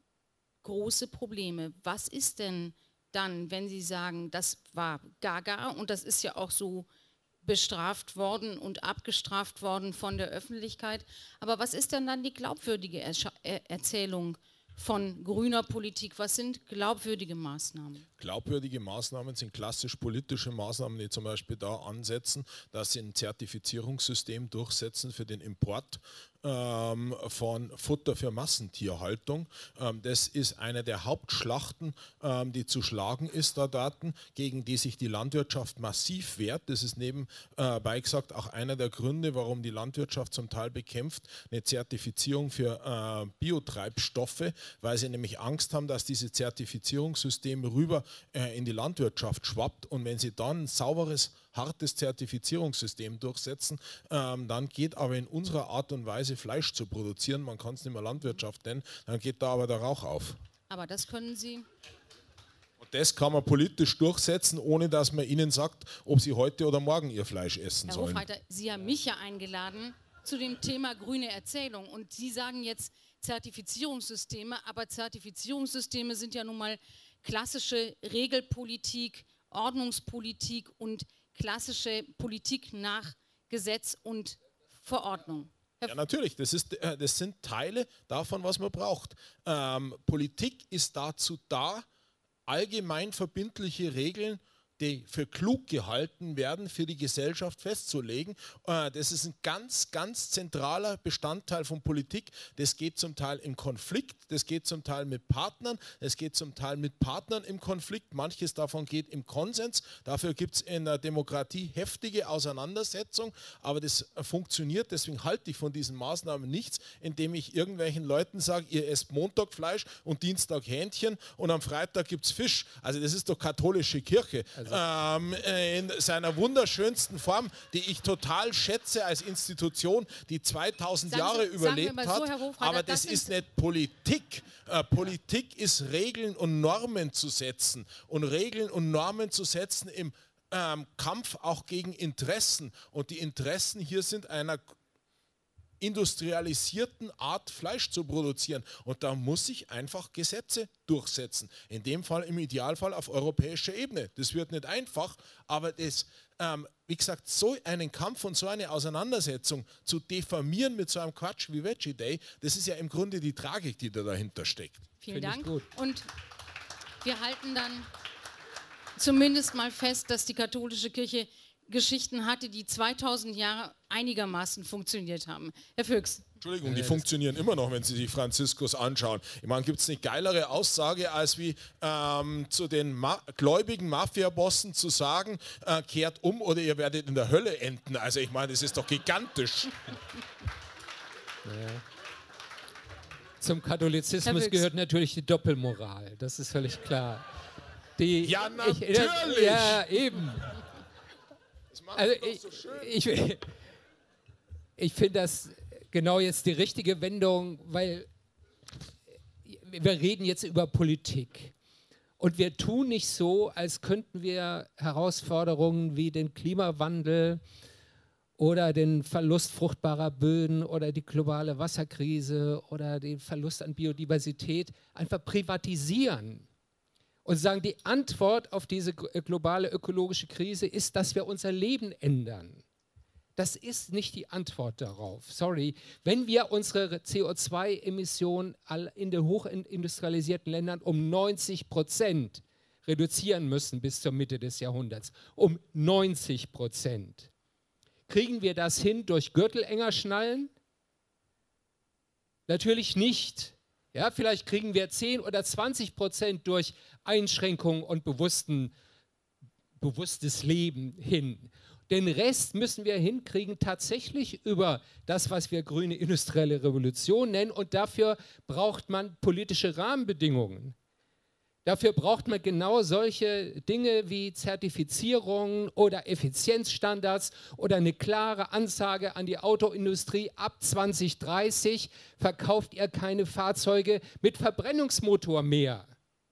große Probleme. Was ist denn dann, wenn Sie sagen, das war gaga und das ist ja auch so bestraft worden und abgestraft worden von der Öffentlichkeit. Aber was ist denn dann die glaubwürdige Erscha- er Erzählung von grüner Politik? Was sind glaubwürdige Maßnahmen? Glaubwürdige Maßnahmen sind klassisch politische Maßnahmen, die zum Beispiel da ansetzen, dass sie ein Zertifizierungssystem durchsetzen für den Import ähm, von Futter für Massentierhaltung. Ähm, das ist eine der Hauptschlachten, ähm, die zu schlagen ist, da Daten, gegen die sich die Landwirtschaft massiv wehrt. Das ist nebenbei gesagt auch einer der Gründe, warum die Landwirtschaft zum Teil bekämpft, eine Zertifizierung für äh, Biotreibstoffe, weil sie nämlich Angst haben, dass diese Zertifizierungssysteme rüber äh, in die Landwirtschaft schwappt und wenn sie dann ein sauberes, hartes Zertifizierungssystem durchsetzen, ähm, dann geht aber in unserer Art und Weise Fleisch zu produzieren, man kann es nicht mehr Landwirtschaft nennen, dann geht da aber der Rauch auf. Aber das können Sie... Und das kann man politisch durchsetzen, ohne dass man ihnen sagt, ob sie heute oder morgen ihr Fleisch essen Herr sollen. Hofreiter, Sie haben mich ja eingeladen zu dem Thema grüne Erzählung und Sie sagen jetzt Zertifizierungssysteme, aber Zertifizierungssysteme sind ja nun mal klassische Regelpolitik, Ordnungspolitik und klassische Politik nach Gesetz und Verordnung. Ja, natürlich, das, ist, das sind Teile davon, was man braucht. Ähm, Politik ist dazu da, allgemein verbindliche Regeln, die für klug gehalten werden, für die Gesellschaft festzulegen. Das ist ein ganz, ganz zentraler Bestandteil von Politik. Das geht zum Teil im Konflikt, das geht zum Teil mit Partnern, es geht zum Teil mit Partnern im Konflikt. Manches davon geht im Konsens. Dafür gibt es in der Demokratie heftige Auseinandersetzungen, aber das funktioniert. Deswegen halte ich von diesen Maßnahmen nichts, indem ich irgendwelchen Leuten sage, ihr esst Montag Fleisch und Dienstag Hähnchen und am Freitag gibt es Fisch. Also das ist doch katholische Kirche. Also Ähm, in seiner wunderschönsten Form, die ich total schätze als Institution, die zweitausend Sagen Jahre Sie, überlebt sagen wir mal so, hat. Herr Hofreiter, Aber das das ist sind- nicht Politik. Äh, Politik ist Regeln und Normen zu setzen. Und Regeln und Normen zu setzen im ähm, Kampf auch gegen Interessen. Und die Interessen hier sind einer industrialisierten Art, Fleisch zu produzieren. Und da muss sich einfach Gesetze durchsetzen. In dem Fall, im Idealfall auf europäischer Ebene. Das wird nicht einfach, aber das, ähm, wie gesagt, so einen Kampf und so eine Auseinandersetzung zu diffamieren mit so einem Quatsch wie Veggie Day, das ist ja im Grunde die Tragik, die da dahinter steckt. Vielen Dank. Und wir halten dann zumindest mal fest, dass die katholische Kirche Geschichten hatte, die zweitausend Jahre einigermaßen funktioniert haben. Herr Fuchs. Entschuldigung, die funktionieren immer noch, wenn Sie sich Franziskus anschauen. Ich meine, gibt es eine geilere Aussage, als wie ähm, zu den Ma gläubigen Mafia-Bossen zu sagen, äh, kehrt um oder ihr werdet in der Hölle enden. Also ich meine, das ist doch gigantisch. Ja. Zum Katholizismus gehört natürlich die Doppelmoral, das ist völlig klar. Die, ja, natürlich! Ich, das, ja, eben. Also ich, so ich, ich finde das genau jetzt die richtige Wendung, weil wir reden jetzt über Politik und wir tun nicht so, als könnten wir Herausforderungen wie den Klimawandel oder den Verlust fruchtbarer Böden oder die globale Wasserkrise oder den Verlust an Biodiversität einfach privatisieren. Und sagen, die Antwort auf diese globale ökologische Krise ist, dass wir unser Leben ändern. Das ist nicht die Antwort darauf. Sorry. Wenn wir unsere C O zwei Emissionen in den hochindustrialisierten Ländern um neunzig Prozent reduzieren müssen bis zur Mitte des Jahrhunderts, um neunzig Prozent, kriegen wir das hin durch Gürtel enger schnallen? Natürlich nicht. Ja, vielleicht kriegen wir zehn oder zwanzig Prozent durch Einschränkungen und bewussten, bewusstes Leben hin. Den Rest müssen wir hinkriegen tatsächlich über das, was wir grüne industrielle Revolution nennen. Und dafür braucht man politische Rahmenbedingungen. Dafür braucht man genau solche Dinge wie Zertifizierungen oder Effizienzstandards oder eine klare Ansage an die Autoindustrie, ab zwanzig dreißig verkauft ihr keine Fahrzeuge mit Verbrennungsmotor mehr.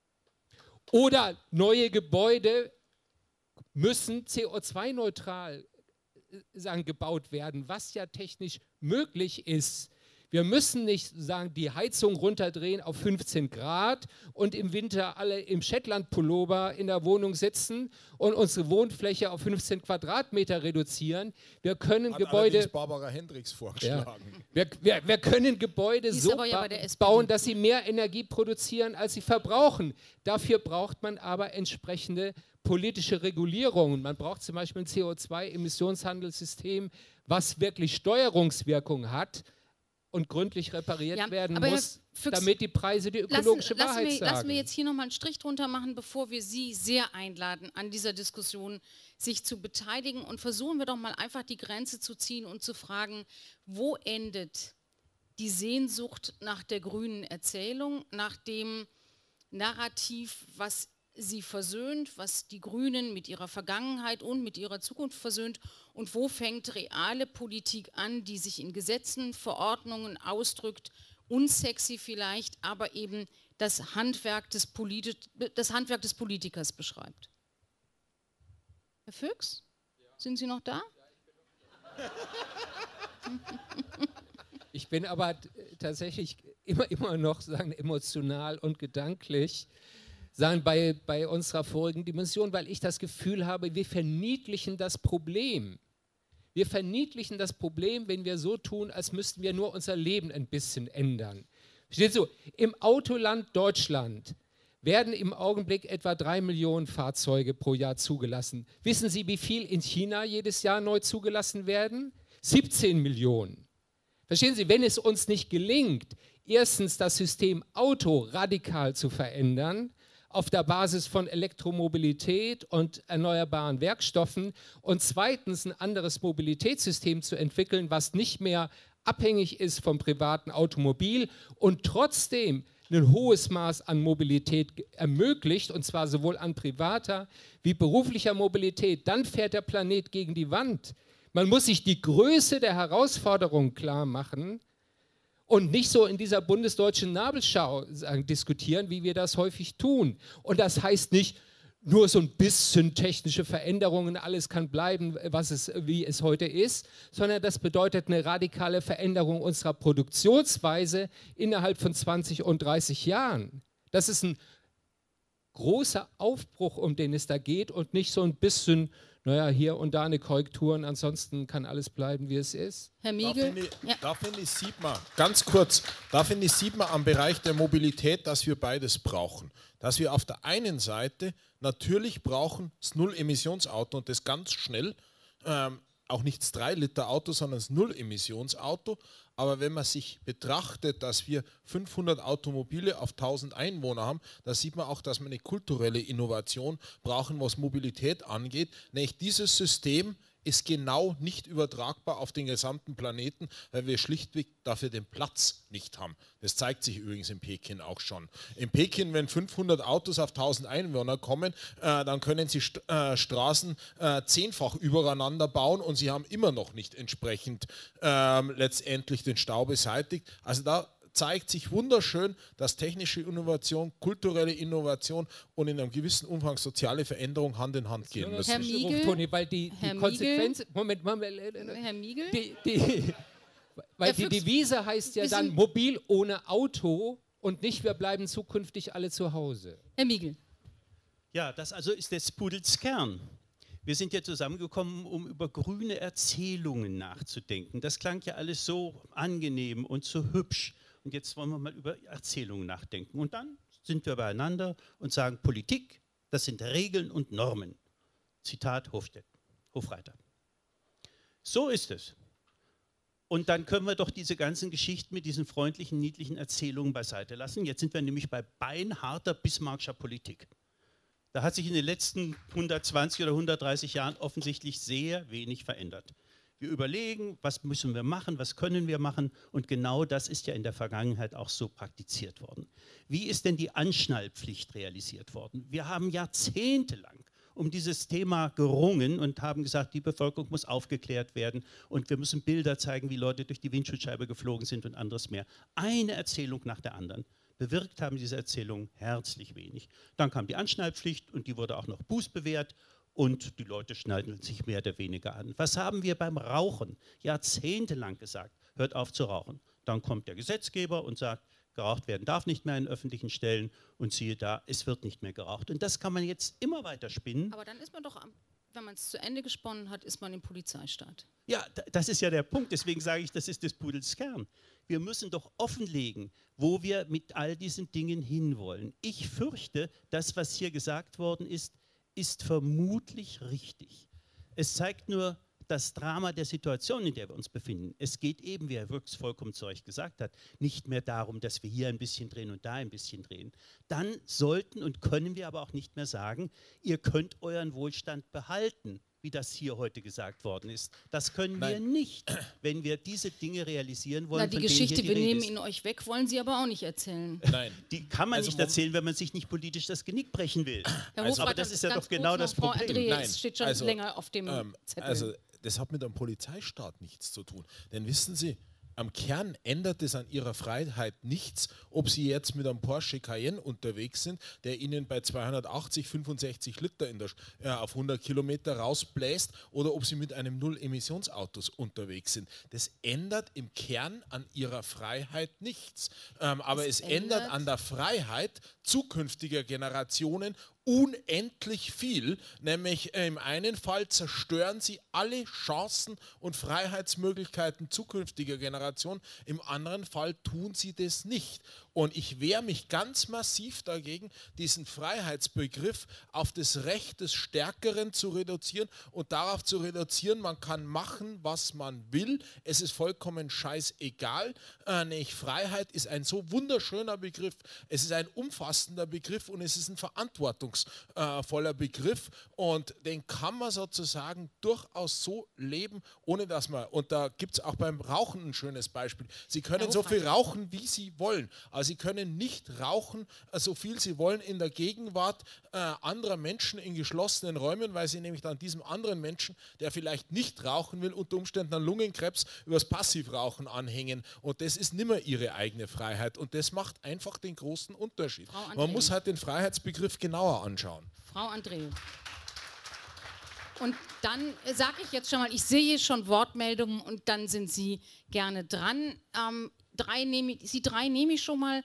Oder neue Gebäude müssen C O zwei neutral sagen, gebaut werden, was ja technisch möglich ist. Wir müssen nicht sagen, die Heizung runterdrehen auf fünfzehn Grad und im Winter alle im Shetland-Pullover in der Wohnung sitzen und unsere Wohnfläche auf fünfzehn Quadratmeter reduzieren. Wir können Hat Gebäude, Barbara Hendricks vorgeschlagen. Ja, wir, wir, wir können Gebäude so ba ja bauen, dass sie mehr Energie produzieren, als sie verbrauchen. Dafür braucht man aber entsprechende politische Regulierungen. Man braucht zum Beispiel ein C O zwei Emissionshandelssystem, was wirklich Steuerungswirkung hat und gründlich repariert ja, werden muss, Fuchs, damit die Preise die ökologische lassen, Wahrheit lassen wir, sagen. Lassen wir jetzt hier nochmal einen Strich drunter machen, bevor wir Sie sehr einladen, an dieser Diskussion sich zu beteiligen, und versuchen wir doch mal einfach die Grenze zu ziehen und zu fragen, wo endet die Sehnsucht nach der grünen Erzählung, nach dem Narrativ, was sie versöhnt, was die Grünen mit ihrer Vergangenheit und mit ihrer Zukunft versöhnt, und wo fängt reale Politik an, die sich in Gesetzen, Verordnungen ausdrückt, unsexy vielleicht, aber eben das Handwerk des, Polit das Handwerk des Politikers beschreibt. Herr Fuchs, ja. Sind Sie noch da? Ja, ich bin noch da. Ich bin aber tatsächlich immer, immer noch sagen, emotional und gedanklich sagen, bei, bei unserer vorigen Dimension, weil ich das Gefühl habe, wir verniedlichen das Problem. Wir verniedlichen das Problem, wenn wir so tun, als müssten wir nur unser Leben ein bisschen ändern. Steht so, im Autoland Deutschland werden im Augenblick etwa drei Millionen Fahrzeuge pro Jahr zugelassen. Wissen Sie, wie viel in China jedes Jahr neu zugelassen werden? siebzehn Millionen. Verstehen Sie, wenn es uns nicht gelingt, erstens das System Auto radikal zu verändern, auf der Basis von Elektromobilität und erneuerbaren Werkstoffen, und zweitens ein anderes Mobilitätssystem zu entwickeln, was nicht mehr abhängig ist vom privaten Automobil und trotzdem ein hohes Maß an Mobilität ermöglicht, und zwar sowohl an privater wie beruflicher Mobilität, dann fährt der Planet gegen die Wand. Man muss sich die Größe der Herausforderung klar machen und nicht so in dieser bundesdeutschen Nabelschau sagen, diskutieren, wie wir das häufig tun. Und das heißt nicht, nur so ein bisschen technische Veränderungen, alles kann bleiben, was es, wie es heute ist, sondern das bedeutet eine radikale Veränderung unserer Produktionsweise innerhalb von zwanzig und dreißig Jahren. Das ist ein großer Aufbruch, um den es da geht und nicht so ein bisschen, naja, hier und da eine Korrektur und ansonsten kann alles bleiben, wie es ist. Herr Da Miegel? finde ich, Ja. da finde ich, sieht man, ganz kurz, da finde ich, sieht man am Bereich der Mobilität, dass wir beides brauchen. Dass wir auf der einen Seite natürlich brauchen das Null-Emissionsauto und das ganz schnell, ähm, auch nicht das drei Liter Auto, sondern das Null-Emissionsauto. Aber wenn man sich betrachtet, dass wir fünfhundert Automobile auf tausend Einwohner haben, da sieht man auch, dass wir eine kulturelle Innovation brauchen, was Mobilität angeht. Nämlich dieses System ist genau nicht übertragbar auf den gesamten Planeten, weil wir schlichtweg dafür den Platz nicht haben. Das zeigt sich übrigens in Peking auch schon. In Peking, wenn fünfhundert Autos auf tausend Einwohner kommen, äh, dann können sie St äh, Straßen äh, zehnfach übereinander bauen und sie haben immer noch nicht entsprechend äh, letztendlich den Stau beseitigt. Also da zeigt sich wunderschön, dass technische Innovation, kulturelle Innovation und in einem gewissen Umfang soziale Veränderung Hand in Hand gehen müssen. Herr Miegel? Toni, weil die, Herr die Konsequenz, Miegel? Moment, Moment, Herr Miegel? die, die, weil Herr die Füchs, Devise heißt ja wir dann sind- mobil ohne Auto und nicht, wir bleiben zukünftig alle zu Hause. Herr Miegel? Ja, das also ist des Pudels Kern. Wir sind ja zusammengekommen, um über grüne Erzählungen nachzudenken. Das klang ja alles so angenehm und so hübsch. Und jetzt wollen wir mal über Erzählungen nachdenken. Und dann sind wir beieinander und sagen, Politik, das sind Regeln und Normen. Zitat Hofstedt, Hofreiter. So ist es. Und dann können wir doch diese ganzen Geschichten mit diesen freundlichen, niedlichen Erzählungen beiseite lassen. Jetzt sind wir nämlich bei beinharter Bismarckscher Politik. Da hat sich in den letzten hundertzwanzig oder hundertdreißig Jahren offensichtlich sehr wenig verändert. Wir überlegen, was müssen wir machen, was können wir machen, und genau das ist ja in der Vergangenheit auch so praktiziert worden. Wie ist denn die Anschnallpflicht realisiert worden? Wir haben jahrzehntelang um dieses Thema gerungen und haben gesagt, die Bevölkerung muss aufgeklärt werden und wir müssen Bilder zeigen, wie Leute durch die Windschutzscheibe geflogen sind und anderes mehr. Eine Erzählung nach der anderen. Bewirkt haben diese Erzählungen herzlich wenig. Dann kam die Anschnallpflicht und die wurde auch noch bußbewehrt. Und die Leute schneiden sich mehr oder weniger an. Was haben wir beim Rauchen jahrzehntelang gesagt? Hört auf zu rauchen. Dann kommt der Gesetzgeber und sagt, geraucht werden darf nicht mehr in öffentlichen Stellen. Und siehe da, es wird nicht mehr geraucht. Und das kann man jetzt immer weiter spinnen. Aber dann ist man doch, am- wenn man es zu Ende gesponnen hat, ist man im Polizeistaat. Ja, d- das ist ja der Punkt. Deswegen sage ich, das ist des Pudels Kern. Wir müssen doch offenlegen, wo wir mit all diesen Dingen hinwollen. Ich fürchte, das, was hier gesagt worden ist, ist vermutlich richtig. Es zeigt nur das Drama der Situation, in der wir uns befinden. Es geht eben, wie Herr Wirks vollkommen zu Recht gesagt hat, nicht mehr darum, dass wir hier ein bisschen drehen und da ein bisschen drehen. Dann sollten und können wir aber auch nicht mehr sagen, ihr könnt euren Wohlstand behalten, wie das hier heute gesagt worden ist. Das können wir Nein. nicht, wenn wir diese Dinge realisieren wollen. Na, die von denen Geschichte, hier die wir Rede nehmen ist. ihn euch weg, wollen Sie aber auch nicht erzählen. Nein. Die kann man Also nicht Mom- erzählen, wenn man sich nicht politisch das Genick brechen will. Herr Also, aber Hofreiter, das ist ja ganz doch genau kurz das noch, Frau Problem. André, Nein, es steht schon also, länger auf dem Ähm, Zettel. also das hat mit einem Polizeistaat nichts zu tun. Denn wissen Sie, am Kern ändert es an Ihrer Freiheit nichts, ob Sie jetzt mit einem Porsche Cayenne unterwegs sind, der Ihnen bei zweihundertachtzig, fünfundsechzig Liter in der, äh, auf hundert Kilometer rausbläst, oder ob Sie mit einem Null-Emissionsautos unterwegs sind. Das ändert im Kern an Ihrer Freiheit nichts. Ähm, aber es, Es ändert ändert- an der Freiheit zukünftiger Generationen unendlich viel, nämlich im einen Fall zerstören sie alle Chancen und Freiheitsmöglichkeiten zukünftiger Generationen, im anderen Fall tun sie das nicht. Und ich wehre mich ganz massiv dagegen, diesen Freiheitsbegriff auf das Recht des Stärkeren zu reduzieren und darauf zu reduzieren, man kann machen, was man will, es ist vollkommen scheißegal. Äh, nämlich Freiheit ist ein so wunderschöner Begriff, es ist ein umfassender Begriff und es ist ein verantwortungsvoller Begriff, und den kann man sozusagen durchaus so leben, ohne dass man, und da gibt es auch beim Rauchen ein schönes Beispiel, Sie können Herr so viel Hofreiter. rauchen, wie Sie wollen, aber Sie können nicht rauchen, äh, so viel Sie wollen in der Gegenwart äh, anderer Menschen in geschlossenen Räumen, weil Sie nämlich dann diesem anderen Menschen, der vielleicht nicht rauchen will, unter Umständen einen Lungenkrebs übers Passivrauchen anhängen, und das ist nimmer Ihre eigene Freiheit, und das macht einfach den großen Unterschied. Frau André. Man muss halt den Freiheitsbegriff genauer genauer anschauen. Frau Andreu. Und dann sage ich jetzt schon mal, ich sehe schon Wortmeldungen und dann sind Sie gerne dran. Ähm, drei nehme ich, Sie drei nehme ich schon mal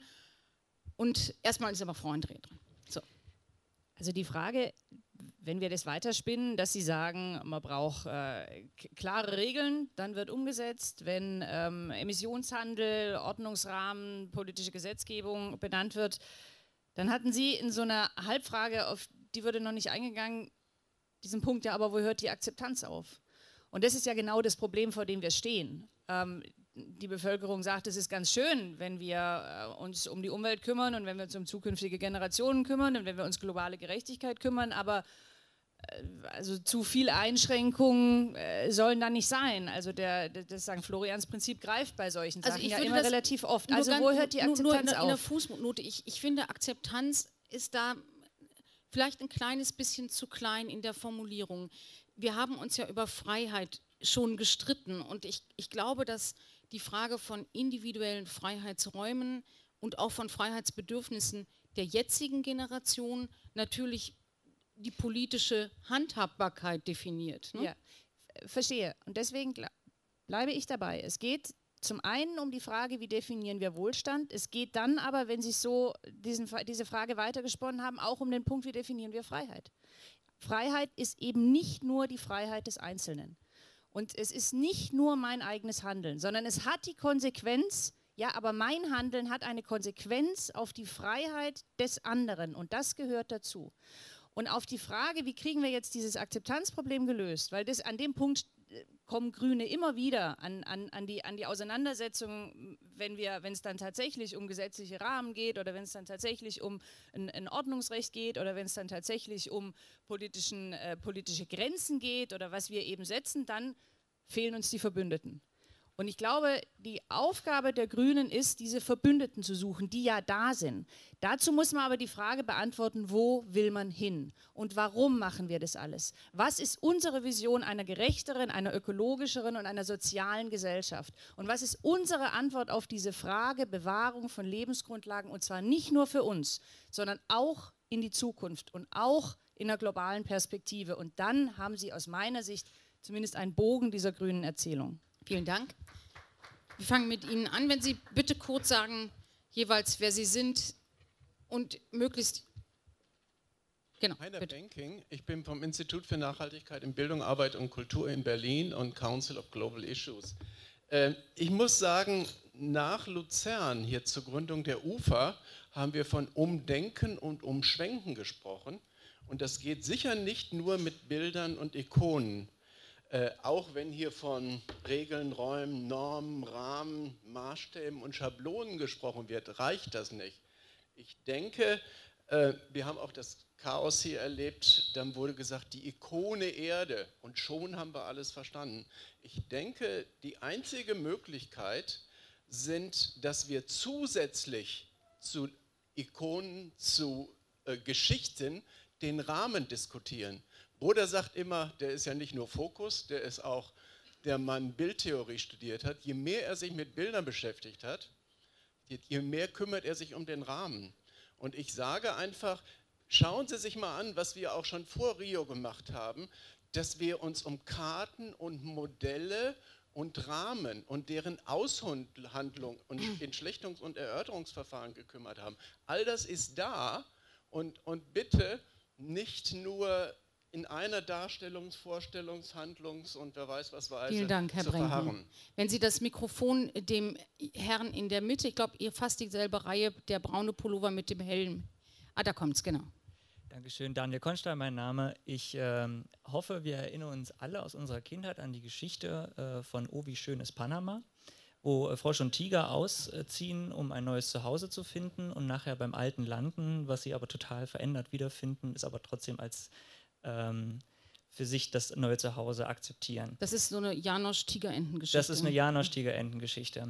und erstmal ist aber Frau Andreu dran. So. Also die Frage, wenn wir das weiterspinnen, dass Sie sagen, man braucht äh, klare Regeln, dann wird umgesetzt. Wenn ähm, Emissionshandel, Ordnungsrahmen, politische Gesetzgebung benannt wird, dann hatten Sie in so einer Halbfrage, auf die wurde noch nicht eingegangen, diesen Punkt, ja, aber wo hört die Akzeptanz auf? Und das ist ja genau das Problem, vor dem wir stehen. Ähm, die Bevölkerung sagt, es ist ganz schön, wenn wir äh, uns um die Umwelt kümmern und wenn wir uns um zukünftige Generationen kümmern und wenn wir uns globale Gerechtigkeit kümmern, aber äh, also zu viel Einschränkungen äh, sollen da nicht sein. Also der, das Sankt Florians Prinzip greift bei solchen Also Sachen ich ja würde immer das relativ oft. nur Also ganz- wo hört die nur- Akzeptanz nur in, der- in der auf? Fußnote. Ich, ich finde, Akzeptanz ist da vielleicht ein kleines bisschen zu klein in der Formulierung. Wir haben uns ja über Freiheit schon gestritten und ich, ich glaube, dass die Frage von individuellen Freiheitsräumen und auch von Freiheitsbedürfnissen der jetzigen Generation natürlich die politische Handhabbarkeit definiert. Ne? Ja, f- verstehe. Und deswegen gle- bleibe ich dabei. Es geht zum einen um die Frage, wie definieren wir Wohlstand. Es geht dann aber, wenn Sie so diesen, Fra- diese Frage weitergesponnen haben, auch um den Punkt, wie definieren wir Freiheit. Freiheit ist eben nicht nur die Freiheit des Einzelnen. Und es ist nicht nur mein eigenes Handeln, sondern es hat die Konsequenz, ja, aber mein Handeln hat eine Konsequenz auf die Freiheit des anderen und das gehört dazu. Und auf die Frage, wie kriegen wir jetzt dieses Akzeptanzproblem gelöst, weil das an dem Punkt äh, kommen Grüne immer wieder an, an, an, die, an die Auseinandersetzung, wenn wir, wenn es dann tatsächlich um gesetzliche Rahmen geht oder wenn es dann tatsächlich um ein, ein Ordnungsrecht geht oder wenn es dann tatsächlich um politischen, äh, politische Grenzen geht oder was wir eben setzen, dann fehlen uns die Verbündeten. Und ich glaube, die Aufgabe der Grünen ist, diese Verbündeten zu suchen, die ja da sind. Dazu muss man aber die Frage beantworten, wo will man hin? Und warum machen wir das alles? Was ist unsere Vision einer gerechteren, einer ökologischeren und einer sozialen Gesellschaft? Und was ist unsere Antwort auf diese Frage Bewahrung von Lebensgrundlagen? Und zwar nicht nur für uns, sondern auch in die Zukunft und auch in einer globalen Perspektive. Und dann haben Sie aus meiner Sicht zumindest einen Bogen dieser grünen Erzählung. Vielen Dank. Wir fangen mit Ihnen an, wenn Sie bitte kurz sagen, jeweils wer Sie sind und möglichst, genau, Heiner bitte. Benking, ich bin vom Institut für Nachhaltigkeit in Bildung, Arbeit und Kultur in Berlin und Council of Global Issues. Äh, ich muss sagen, nach Luzern, hier zur Gründung der U F A, haben wir von Umdenken und Umschwenken gesprochen. Und das geht sicher nicht nur mit Bildern und Ikonen. Äh, auch wenn hier von Regeln, Räumen, Normen, Rahmen, Maßstäben und Schablonen gesprochen wird, reicht das nicht. Ich denke, äh, wir haben auch das Chaos hier erlebt, dann wurde gesagt, die Ikone Erde und schon haben wir alles verstanden. Ich denke, die einzige Möglichkeit sind, dass wir zusätzlich zu Ikonen, zu äh, Geschichten den Rahmen diskutieren. Broder sagt immer, der ist ja nicht nur Fokus, der ist auch der Mann Bildtheorie studiert hat. Je mehr er sich mit Bildern beschäftigt hat, je mehr kümmert er sich um den Rahmen. Und ich sage einfach, schauen Sie sich mal an, was wir auch schon vor Rio gemacht haben, dass wir uns um Karten und Modelle und Rahmen und deren Aushandlung und Entschlechtungs- und Erörterungsverfahren gekümmert haben. All das ist da und, und bitte nicht nur in einer Darstellungs-, Vorstellungs-, Handlungs- und wer weiß was Weise Vielen Dank, Herr zu Brenken. verharren. Wenn Sie das Mikrofon dem Herrn in der Mitte, ich glaube, ihr fast dieselbe Reihe, der braune Pullover mit dem Helm. Ah, da kommt's, genau. Dankeschön, Daniel Konstein, mein Name. Ich ähm, hoffe, wir erinnern uns alle aus unserer Kindheit an die Geschichte äh, von Oh, wie schön ist Panama, wo äh, Frosch und Tiger ausziehen, um ein neues Zuhause zu finden und nachher beim Alten landen, was sie aber total verändert wiederfinden, ist aber trotzdem als ähm, für sich das neue Zuhause akzeptieren. Das ist so eine Janosch-Tigerenten-Geschichte. Das ist eine Janosch-Tigerenten-Geschichte.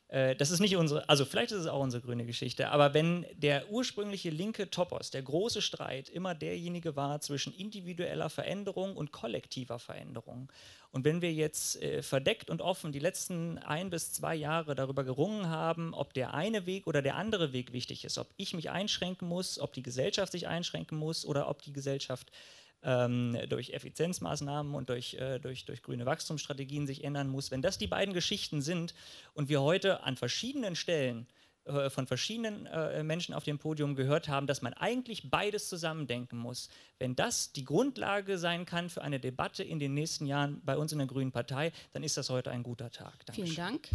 Das ist nicht unsere, also vielleicht ist es auch unsere grüne Geschichte, aber wenn der ursprüngliche linke Topos, der große Streit, immer derjenige war zwischen individueller Veränderung und kollektiver Veränderung, und wenn wir jetzt äh, verdeckt und offen die letzten ein bis zwei Jahre darüber gerungen haben, ob der eine Weg oder der andere Weg wichtig ist, ob ich mich einschränken muss, ob die Gesellschaft sich einschränken muss oder ob die Gesellschaft Ähm, durch Effizienzmaßnahmen und durch, äh, durch, durch grüne Wachstumsstrategien sich ändern muss. Wenn das die beiden Geschichten sind und wir heute an verschiedenen Stellen äh, von verschiedenen äh, Menschen auf dem Podium gehört haben, dass man eigentlich beides zusammendenken muss, wenn das die Grundlage sein kann für eine Debatte in den nächsten Jahren bei uns in der Grünen Partei, dann ist das heute ein guter Tag. Dankeschön. Vielen Dank.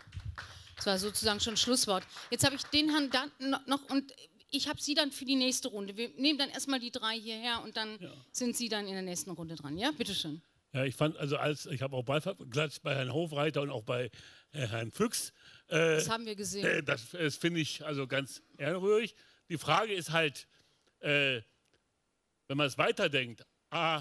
Das war sozusagen schon Schlusswort. Jetzt habe ich den Herrn Danten noch und ich habe Sie dann für die nächste Runde. Wir nehmen dann erstmal die drei hierher und dann ja. sind Sie dann in der nächsten Runde dran. Ja, bitteschön. Ja, ich fand, also als, ich habe auch Beifall bei Herrn Hofreiter und auch bei äh, Herrn Füchs. Äh, das haben wir gesehen. Äh, das das finde ich also ganz ehrenrührig. Die Frage ist halt, äh, wenn man es weiterdenkt, a,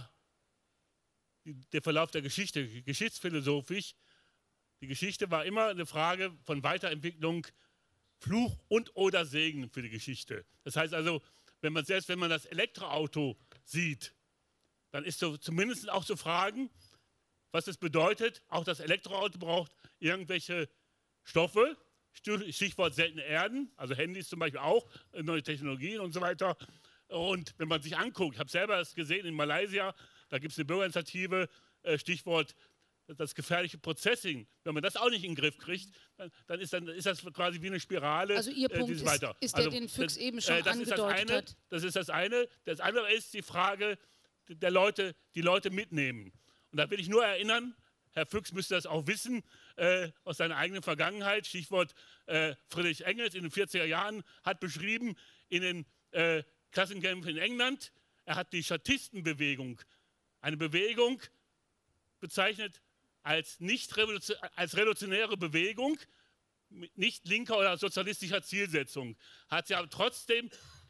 die, der Verlauf der Geschichte, geschichtsphilosophisch, die Geschichte war immer eine Frage von Weiterentwicklung, Fluch und oder Segen für die Geschichte. Das heißt also, wenn man selbst wenn man das Elektroauto sieht, dann ist so zumindest auch zu fragen, was es bedeutet. Auch das Elektroauto braucht irgendwelche Stoffe, Stichwort seltene Erden, also Handys zum Beispiel auch, neue Technologien und so weiter. Und wenn man sich anguckt, ich habe selber das gesehen in Malaysia, da gibt es eine Bürgerinitiative, Stichwort das gefährliche Processing, wenn man das auch nicht in den Griff kriegt, dann, dann, ist, dann ist das quasi wie eine Spirale. Also Ihr Punkt äh, ist, weiter. ist der, also, den Füchs das, eben schon äh, das angedeutet ist das eine, hat. Das ist das eine. Das andere ist die Frage der Leute, die Leute mitnehmen. Und da will ich nur erinnern, Herr Füchs müsste das auch wissen, äh, aus seiner eigenen Vergangenheit, Stichwort äh, Friedrich Engels in den vierziger Jahren hat beschrieben, in den äh, Klassenkämpfen in England, er hat die Schatistenbewegung, eine Bewegung bezeichnet, als nicht revolution, als revolutionäre Bewegung, mit nicht linker oder sozialistischer Zielsetzung, hat sie aber trotzdem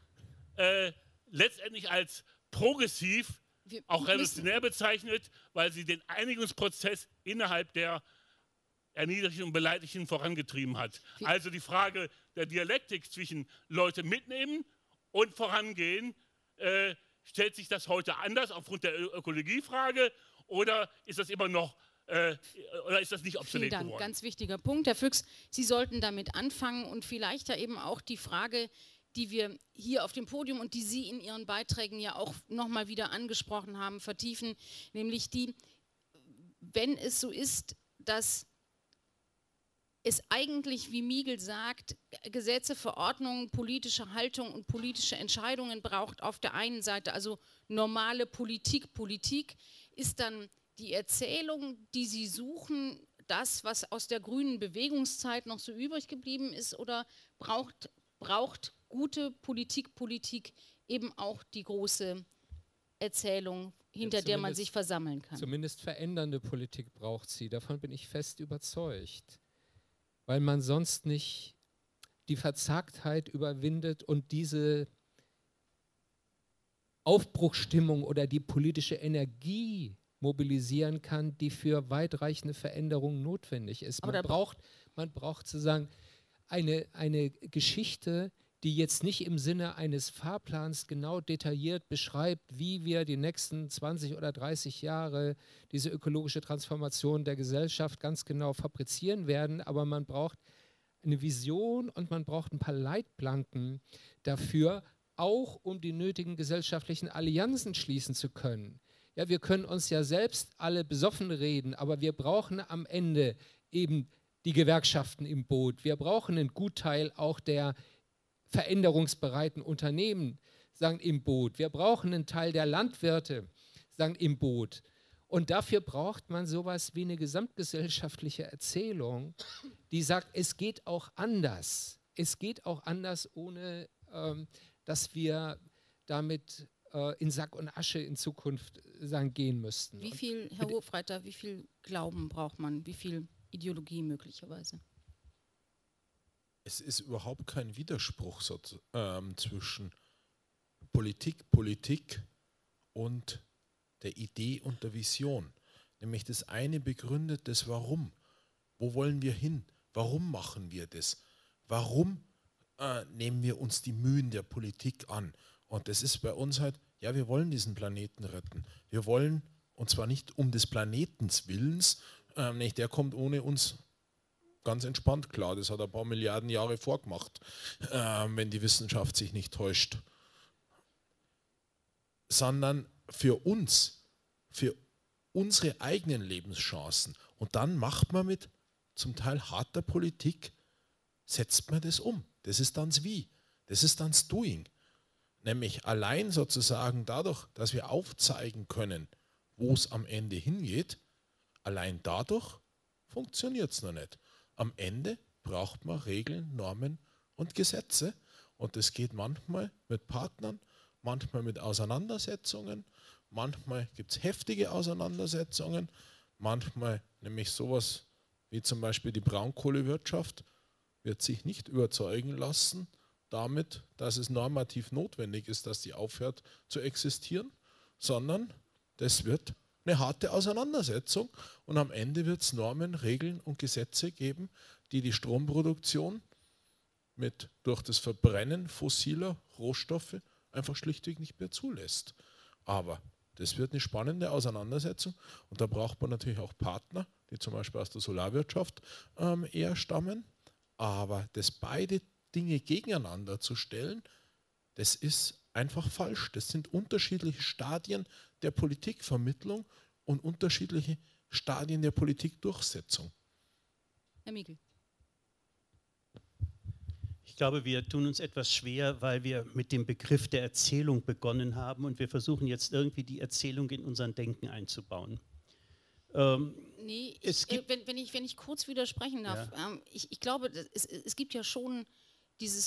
äh, letztendlich als progressiv, Wir auch revolutionär bezeichnet, weil sie den Einigungsprozess innerhalb der Erniedrigten und Beleidigten vorangetrieben hat. Also die Frage der Dialektik zwischen Leute mitnehmen und vorangehen, äh, stellt sich das heute anders aufgrund der Ö Ökologiefrage oder ist das immer noch Äh, oder ist das nicht obsolet Vielen Dank, geworden? ganz wichtiger Punkt. Herr Füchs, Sie sollten damit anfangen und vielleicht ja eben auch die Frage, die wir hier auf dem Podium und die Sie in Ihren Beiträgen ja auch nochmal wieder angesprochen haben, vertiefen, nämlich die, wenn es so ist, dass es eigentlich, wie Miegel sagt, Gesetze, Verordnungen, politische Haltung und politische Entscheidungen braucht auf der einen Seite, also normale Politik, Politik ist dann die Erzählung, die Sie suchen, das, was aus der grünen Bewegungszeit noch so übrig geblieben ist, oder braucht, braucht gute Politik, Politik eben auch die große Erzählung, hinter ja, der man sich versammeln kann? Zumindest verändernde Politik braucht sie, davon bin ich fest überzeugt, weil man sonst nicht die Verzagtheit überwindet und diese Aufbruchsstimmung oder die politische Energie mobilisieren kann, die für weitreichende Veränderungen notwendig ist. Man braucht, man braucht sozusagen eine, eine Geschichte, die jetzt nicht im Sinne eines Fahrplans genau detailliert beschreibt, wie wir die nächsten zwanzig oder dreißig Jahre diese ökologische Transformation der Gesellschaft ganz genau fabrizieren werden, aber man braucht eine Vision und man braucht ein paar Leitplanken dafür, auch um die nötigen gesellschaftlichen Allianzen schließen zu können. Ja, wir können uns ja selbst alle besoffen reden, aber wir brauchen am Ende eben die Gewerkschaften im Boot. Wir brauchen einen Gutteil auch der veränderungsbereiten Unternehmen sagen, im Boot. Wir brauchen einen Teil der Landwirte sagen, im Boot. Und dafür braucht man sowas wie eine gesamtgesellschaftliche Erzählung, die sagt, es geht auch anders. Es geht auch anders, ohne ähm, dass wir damit in Sack und Asche in Zukunft sagen, gehen müssten. Wie viel, Herr Hofreiter, wie viel Glauben braucht man, wie viel Ideologie möglicherweise? Es ist überhaupt kein Widerspruch so, ähm, zwischen Politik, Politik und der Idee und der Vision. Nämlich das eine begründet das Warum. Wo wollen wir hin? Warum machen wir das? Warum äh, nehmen wir uns die Mühen der Politik an? Und das ist bei uns halt, ja, wir wollen diesen Planeten retten. Wir wollen, und zwar nicht um des Planetens Willens, äh, nicht, der kommt ohne uns ganz entspannt klar. Das hat ein paar Milliarden Jahre vorgemacht, äh, wenn die Wissenschaft sich nicht täuscht. Sondern für uns, für unsere eigenen Lebenschancen. Und dann macht man mit zum Teil harter Politik, setzt man das um. Das ist dann das Wie. Das ist dann das Doing. Nämlich allein sozusagen dadurch, dass wir aufzeigen können, wo es am Ende hingeht, allein dadurch funktioniert es noch nicht. Am Ende braucht man Regeln, Normen und Gesetze. Und das geht manchmal mit Partnern, manchmal mit Auseinandersetzungen, manchmal gibt es heftige Auseinandersetzungen, manchmal nämlich sowas wie zum Beispiel die Braunkohlewirtschaft wird sich nicht überzeugen lassen damit, dass es normativ notwendig ist, dass die aufhört zu existieren, sondern das wird eine harte Auseinandersetzung und am Ende wird es Normen, Regeln und Gesetze geben, die die Stromproduktion mit durch das Verbrennen fossiler Rohstoffe einfach schlichtweg nicht mehr zulässt. Aber das wird eine spannende Auseinandersetzung und da braucht man natürlich auch Partner, die zum Beispiel aus der Solarwirtschaft ähm, eher stammen. Aber das beide Dinge gegeneinander zu stellen, das ist einfach falsch. Das sind unterschiedliche Stadien der Politikvermittlung und unterschiedliche Stadien der Politikdurchsetzung. Herr Miegel. Ich glaube, wir tun uns etwas schwer, weil wir mit dem Begriff der Erzählung begonnen haben und wir versuchen jetzt irgendwie die Erzählung in unser Denken einzubauen. Ähm, nee, es ich, gibt, äh, wenn, wenn, ich, wenn ich kurz widersprechen darf, Ja. ähm, ich, ich glaube, es, es gibt ja schon dieses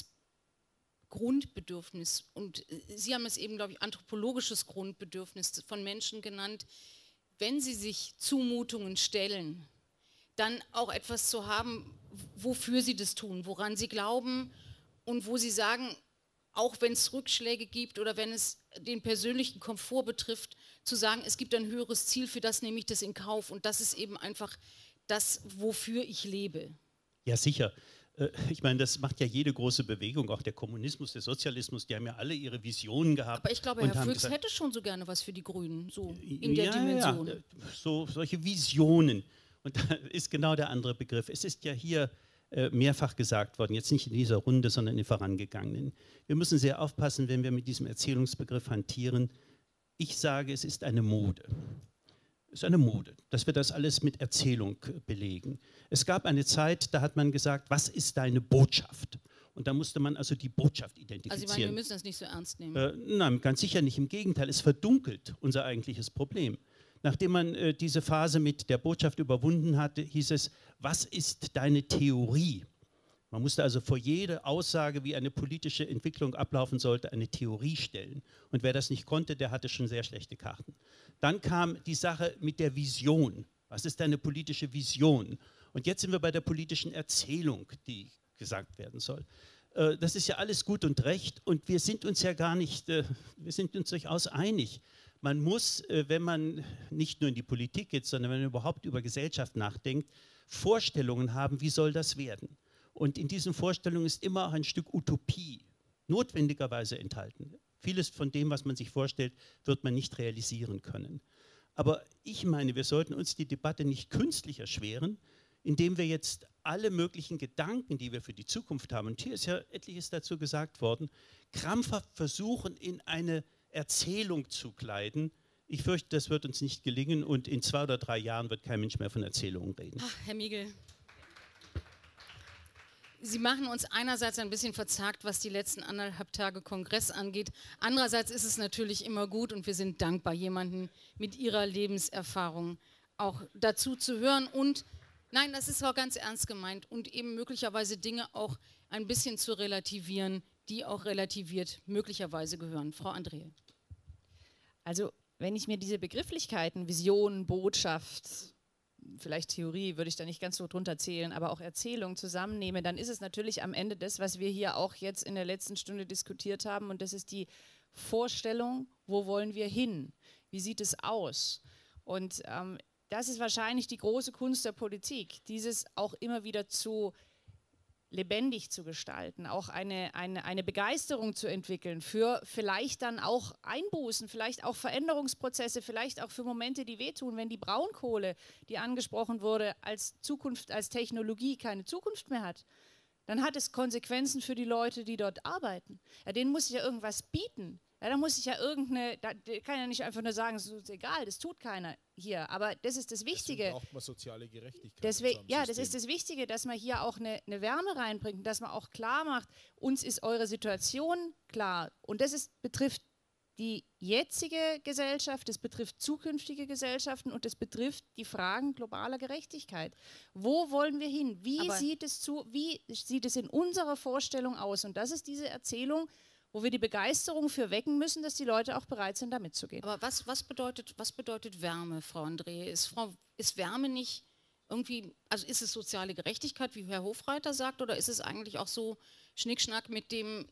Grundbedürfnis und äh, Sie haben es eben, glaube ich, anthropologisches Grundbedürfnis von Menschen genannt, wenn sie sich Zumutungen stellen, dann auch etwas zu haben, wofür sie das tun, woran sie glauben und wo sie sagen, auch wenn es Rückschläge gibt oder wenn es den persönlichen Komfort betrifft, zu sagen, es gibt ein höheres Ziel, für das nehme ich das in Kauf und das ist eben einfach das, wofür ich lebe. Ja, sicher. Äh, Ich meine, das macht ja jede große Bewegung, auch der Kommunismus, der Sozialismus, die haben ja alle ihre Visionen gehabt. Aber ich glaube, und Herr haben Füchs gesagt, hätte schon so gerne was für die Grünen, so in der ja, Dimension. Ja, so, solche Visionen. Und da ist genau der andere Begriff. Es ist ja hier äh, mehrfach gesagt worden, jetzt nicht in dieser Runde, sondern in den vorangegangenen. Wir müssen sehr aufpassen, wenn wir mit diesem Erzählungsbegriff hantieren. Ich sage, es ist eine Mode. Es ist eine Mode, dass wir das alles mit Erzählung belegen. Es gab eine Zeit, da hat man gesagt, was ist deine Botschaft? Und da musste man also die Botschaft identifizieren. Also ich meine, wir müssen das nicht so ernst nehmen. Äh, nein, ganz sicher nicht. Im Gegenteil, es verdunkelt unser eigentliches Problem. Nachdem man äh, diese Phase mit der Botschaft überwunden hatte, hieß es, was ist deine Theorie? Man musste also vor jede Aussage, wie eine politische Entwicklung ablaufen sollte, eine Theorie stellen. Und wer das nicht konnte, der hatte schon sehr schlechte Karten. Dann kam die Sache mit der Vision. Was ist deine politische Vision? Und jetzt sind wir bei der politischen Erzählung, die gesagt werden soll. Äh, das ist ja alles gut und recht und wir sind uns ja gar nicht, äh, wir sind uns durchaus einig. Man muss, äh, wenn man nicht nur in die Politik geht, sondern wenn man überhaupt über Gesellschaft nachdenkt, Vorstellungen haben, wie soll das werden? Und in diesen Vorstellungen ist immer auch ein Stück Utopie notwendigerweise enthalten. Vieles von dem, was man sich vorstellt, wird man nicht realisieren können. Aber ich meine, wir sollten uns die Debatte nicht künstlich erschweren, indem wir jetzt alle möglichen Gedanken, die wir für die Zukunft haben, und hier ist ja etliches dazu gesagt worden, krampfhaft versuchen, in eine Erzählung zu kleiden. Ich fürchte, das wird uns nicht gelingen und in zwei oder drei Jahren wird kein Mensch mehr von Erzählungen reden. Ach, Herr Miegel, Sie machen uns einerseits ein bisschen verzagt, was die letzten anderthalb Tage Kongress angeht. Andererseits ist es natürlich immer gut und wir sind dankbar, jemanden mit Ihrer Lebenserfahrung auch dazu zu hören. Und nein, das ist auch ganz ernst gemeint und eben möglicherweise Dinge auch ein bisschen zu relativieren, die auch relativiert möglicherweise gehören. Frau Andrehe. Also wenn ich mir diese Begrifflichkeiten, Vision, Botschaft, vielleicht Theorie würde ich da nicht ganz so drunter zählen, aber auch Erzählung zusammennehme, dann ist es natürlich am Ende das, was wir hier auch jetzt in der letzten Stunde diskutiert haben und das ist die Vorstellung, wo wollen wir hin? Wie sieht es aus? Und ähm, das ist wahrscheinlich die große Kunst der Politik, dieses auch immer wieder zu lebendig zu gestalten, auch eine, eine, eine Begeisterung zu entwickeln für vielleicht dann auch Einbußen, vielleicht auch Veränderungsprozesse, vielleicht auch für Momente, die wehtun, wenn die Braunkohle, die angesprochen wurde, als Zukunft, als Technologie keine Zukunft mehr hat. Dann hat es Konsequenzen für die Leute, die dort arbeiten. Ja, denen muss ich ja irgendwas bieten. Ja, da muss ich ja irgendeine, da kann ja nicht einfach nur sagen, es ist egal, das tut keiner hier. Aber das ist das Wichtige. Deswegen braucht man soziale Gerechtigkeit. Deswegen, ja, das ist das Wichtige, dass man hier auch eine, eine Wärme reinbringt, dass man auch klar macht, uns ist eure Situation klar. Und das ist, betrifft die jetzige Gesellschaft, das betrifft zukünftige Gesellschaften und das betrifft die Fragen globaler Gerechtigkeit. Wo wollen wir hin? Wie sieht es zu, wie sieht es in unserer Vorstellung aus? Und das ist diese Erzählung, wo wir die Begeisterung für wecken müssen, dass die Leute auch bereit sind, da mitzugehen. Aber was, was, bedeutet, was bedeutet Wärme, Frau André? Ist, Frau, ist Wärme nicht irgendwie, also ist es soziale Gerechtigkeit, wie Herr Hofreiter sagt, oder ist es eigentlich auch so Schnickschnack, mit dem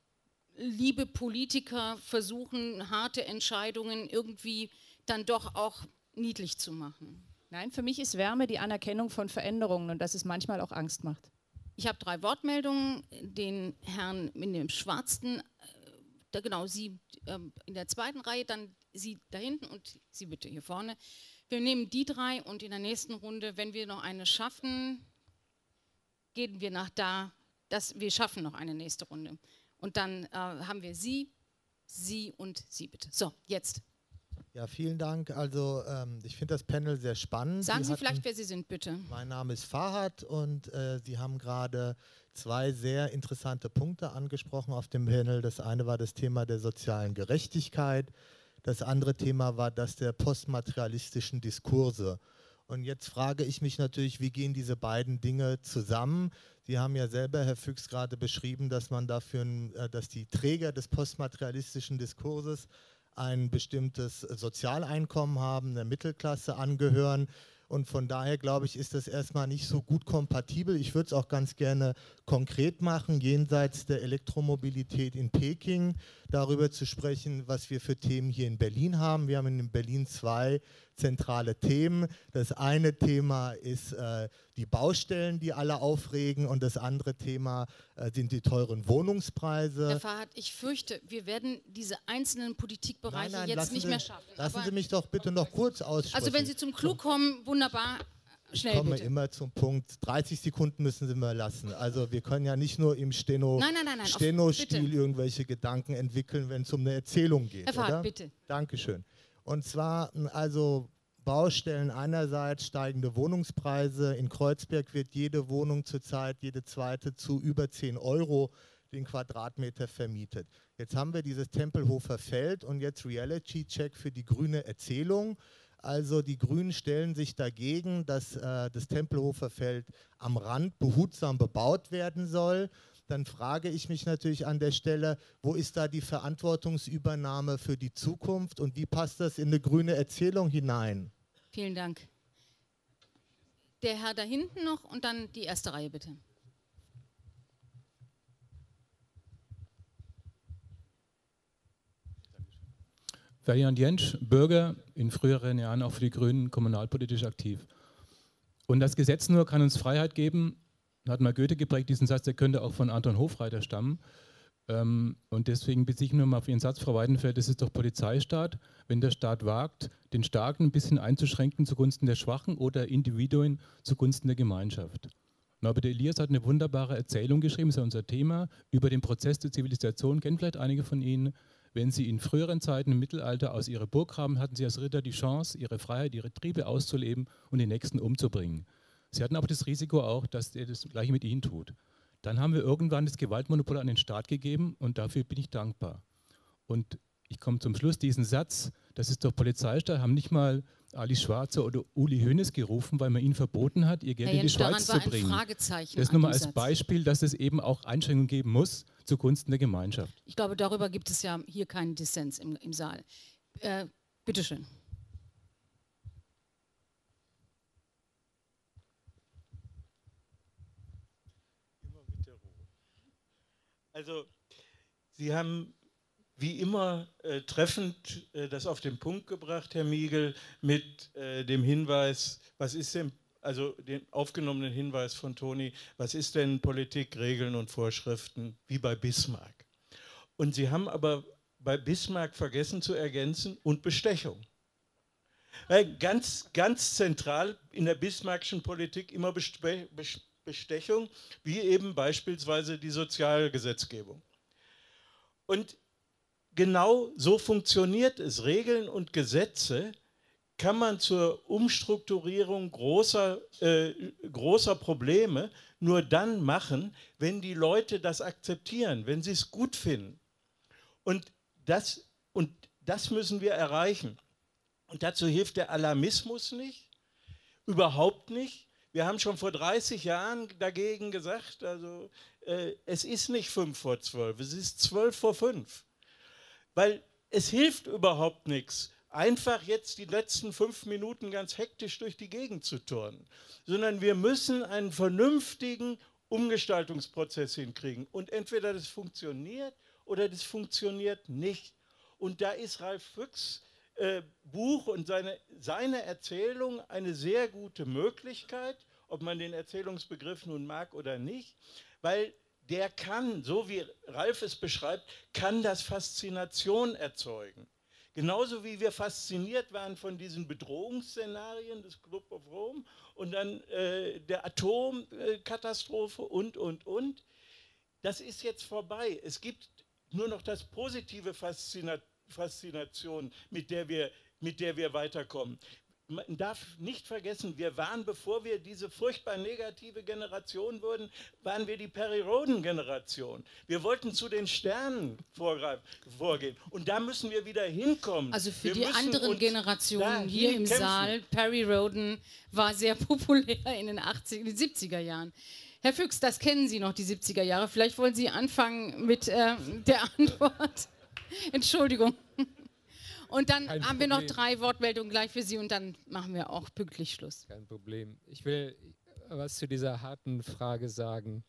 liebe Politiker versuchen, harte Entscheidungen irgendwie dann doch auch niedlich zu machen? Nein, für mich ist Wärme die Anerkennung von Veränderungen und dass es manchmal auch Angst macht. Ich habe drei Wortmeldungen, den Herrn in dem Schwarzen, äh, da genau, Sie äh, in der zweiten Reihe, dann Sie da hinten und Sie bitte hier vorne. Wir nehmen die drei und in der nächsten Runde, wenn wir noch eine schaffen, gehen wir nach da, das, wir schaffen noch eine nächste Runde. Und dann äh, haben wir Sie, Sie und Sie bitte. So, jetzt. Ja, vielen Dank. Also ähm, ich finde das Panel sehr spannend. Sagen Sie hatten, vielleicht, wer Sie sind, bitte. Mein Name ist Farhad und äh, Sie haben gerade zwei sehr interessante Punkte angesprochen auf dem Panel. Das eine war das Thema der sozialen Gerechtigkeit. Das andere Thema war das der postmaterialistischen Diskurse. Und jetzt frage ich mich natürlich, wie gehen diese beiden Dinge zusammen? Sie haben ja selber, Herr Füchs, gerade beschrieben, dass man dafür, äh, dass die Träger des postmaterialistischen Diskurses ein bestimmtes Sozialeinkommen haben, der Mittelklasse angehören. Und von daher, glaube ich, ist das erstmal nicht so gut kompatibel. Ich würde es auch ganz gerne konkret machen, jenseits der Elektromobilität in Peking, darüber zu sprechen, was wir für Themen hier in Berlin haben. Wir haben in Berlin zwei zentrale Themen. Das eine Thema ist äh, die Baustellen, die alle aufregen, und das andere Thema äh, sind die teuren Wohnungspreise. Herr Farhad, ich fürchte, wir werden diese einzelnen Politikbereiche nein, nein, jetzt nicht Sie, mehr schaffen. Lassen Sie mich doch bitte noch kurz aussprechen. Also wenn Sie zum Clou kommen, wunderbar. Schnell, kommen bitte. wir immer zum Punkt. dreißig Sekunden müssen Sie mir lassen. Also wir können ja nicht nur im Steno, nein, nein, nein, nein, Steno-Stil bitte. irgendwelche Gedanken entwickeln, wenn es um eine Erzählung geht. Herr Farhad, oder? bitte. Dankeschön. Und zwar also Baustellen einerseits, steigende Wohnungspreise. In Kreuzberg wird jede Wohnung zurzeit, jede zweite, zu über zehn Euro den Quadratmeter vermietet. Jetzt haben wir dieses Tempelhofer Feld und jetzt Reality-Check für die grüne Erzählung. Also die Grünen stellen sich dagegen, dass äh, das Tempelhofer Feld am Rand behutsam bebaut werden soll. Dann frage ich mich natürlich an der Stelle, wo ist da die Verantwortungsübernahme für die Zukunft und wie passt das in eine grüne Erzählung hinein? Vielen Dank. Der Herr da hinten noch und dann die erste Reihe, bitte. Ferdinand Jentsch, Bürger, in früheren Jahren auch für die Grünen kommunalpolitisch aktiv. Und das Gesetz nur kann uns Freiheit geben, hat mal Goethe geprägt, diesen Satz, der könnte auch von Anton Hofreiter stammen. Ähm, und deswegen beziehe ich nur mal auf Ihren Satz, Frau Weidenfeld, das ist doch Polizeistaat, wenn der Staat wagt, den Starken ein bisschen einzuschränken zugunsten der Schwachen oder Individuen zugunsten der Gemeinschaft. Norbert Elias hat eine wunderbare Erzählung geschrieben, das ist ja unser Thema, über den Prozess der Zivilisation, kennen vielleicht einige von Ihnen. Wenn Sie in früheren Zeiten im Mittelalter aus Ihrer Burg kamen, hatten Sie als Ritter die Chance, Ihre Freiheit, Ihre Triebe auszuleben und den Nächsten umzubringen. Sie hatten aber das Risiko auch, dass der das Gleiche mit Ihnen tut. Dann haben wir irgendwann das Gewaltmonopol an den Staat gegeben und dafür bin ich dankbar. Und ich komme zum Schluss, diesen Satz, das ist doch Polizeistaat, haben nicht mal Alice Schwarzer oder Uli Hoeneß gerufen, weil man ihnen verboten hat, ihr Geld Herr in die Jentsch, Schweiz daran war zu bringen. Ein Fragezeichen das nur mal an dem als Satz. Beispiel, dass es eben auch Einschränkungen geben muss zugunsten der Gemeinschaft. Ich glaube, darüber gibt es ja hier keinen Dissens im, im Saal. Äh, bitteschön. Immer mit der Ruhe. Also, Sie haben wie immer äh, treffend äh, das auf den Punkt gebracht, Herr Miegel, mit äh, dem Hinweis, was ist denn, also den aufgenommenen Hinweis von Toni, was ist denn Politik, Regeln und Vorschriften, wie bei Bismarck. Und Sie haben aber bei Bismarck vergessen zu ergänzen, und Bestechung. Weil ganz, ganz zentral in der bismarckschen Politik immer Bespe Bestechung, wie eben beispielsweise die Sozialgesetzgebung. Und genau so funktioniert es. Regeln und Gesetze kann man zur Umstrukturierung großer, äh, großer Probleme nur dann machen, wenn die Leute das akzeptieren, wenn sie es gut finden. Und das, und das müssen wir erreichen. Und dazu hilft der Alarmismus nicht, überhaupt nicht. Wir haben schon vor dreißig Jahren dagegen gesagt, also äh, es ist nicht fünf vor zwölf, es ist zwölf vor fünf. Weil es hilft überhaupt nichts, einfach jetzt die letzten fünf Minuten ganz hektisch durch die Gegend zu turnen, sondern wir müssen einen vernünftigen Umgestaltungsprozess hinkriegen. Und entweder das funktioniert oder das funktioniert nicht. Und da ist Ralf Füchs äh, Buch und seine, seine Erzählung eine sehr gute Möglichkeit, ob man den Erzählungsbegriff nun mag oder nicht, weil der kann, so wie Ralf es beschreibt, kann das Faszination erzeugen. Genauso wie wir fasziniert waren von diesen Bedrohungsszenarien des Club of Rome und dann äh, der Atomkatastrophe und, und, und. Das ist jetzt vorbei. Es gibt nur noch das positive Faszina Faszination, mit der wir, mit der wir weiterkommen. Man darf nicht vergessen, wir waren, bevor wir diese furchtbar negative Generation wurden, waren wir die Perry-Rhodan-Generation. Wir wollten zu den Sternen vorgehen. Und da müssen wir wieder hinkommen. Also für wir die anderen Generationen hier im kämpfen. Saal, Perry Rhodan war sehr populär in den achtziger, den siebziger Jahren. Herr Füchs, das kennen Sie noch, die siebziger Jahre. Vielleicht wollen Sie anfangen mit äh, der Antwort. Entschuldigung. Und dann Kein haben wir noch Problem. drei Wortmeldungen gleich für Sie und dann machen wir auch pünktlich Schluss. Kein Problem. Ich will was zu dieser harten Frage sagen,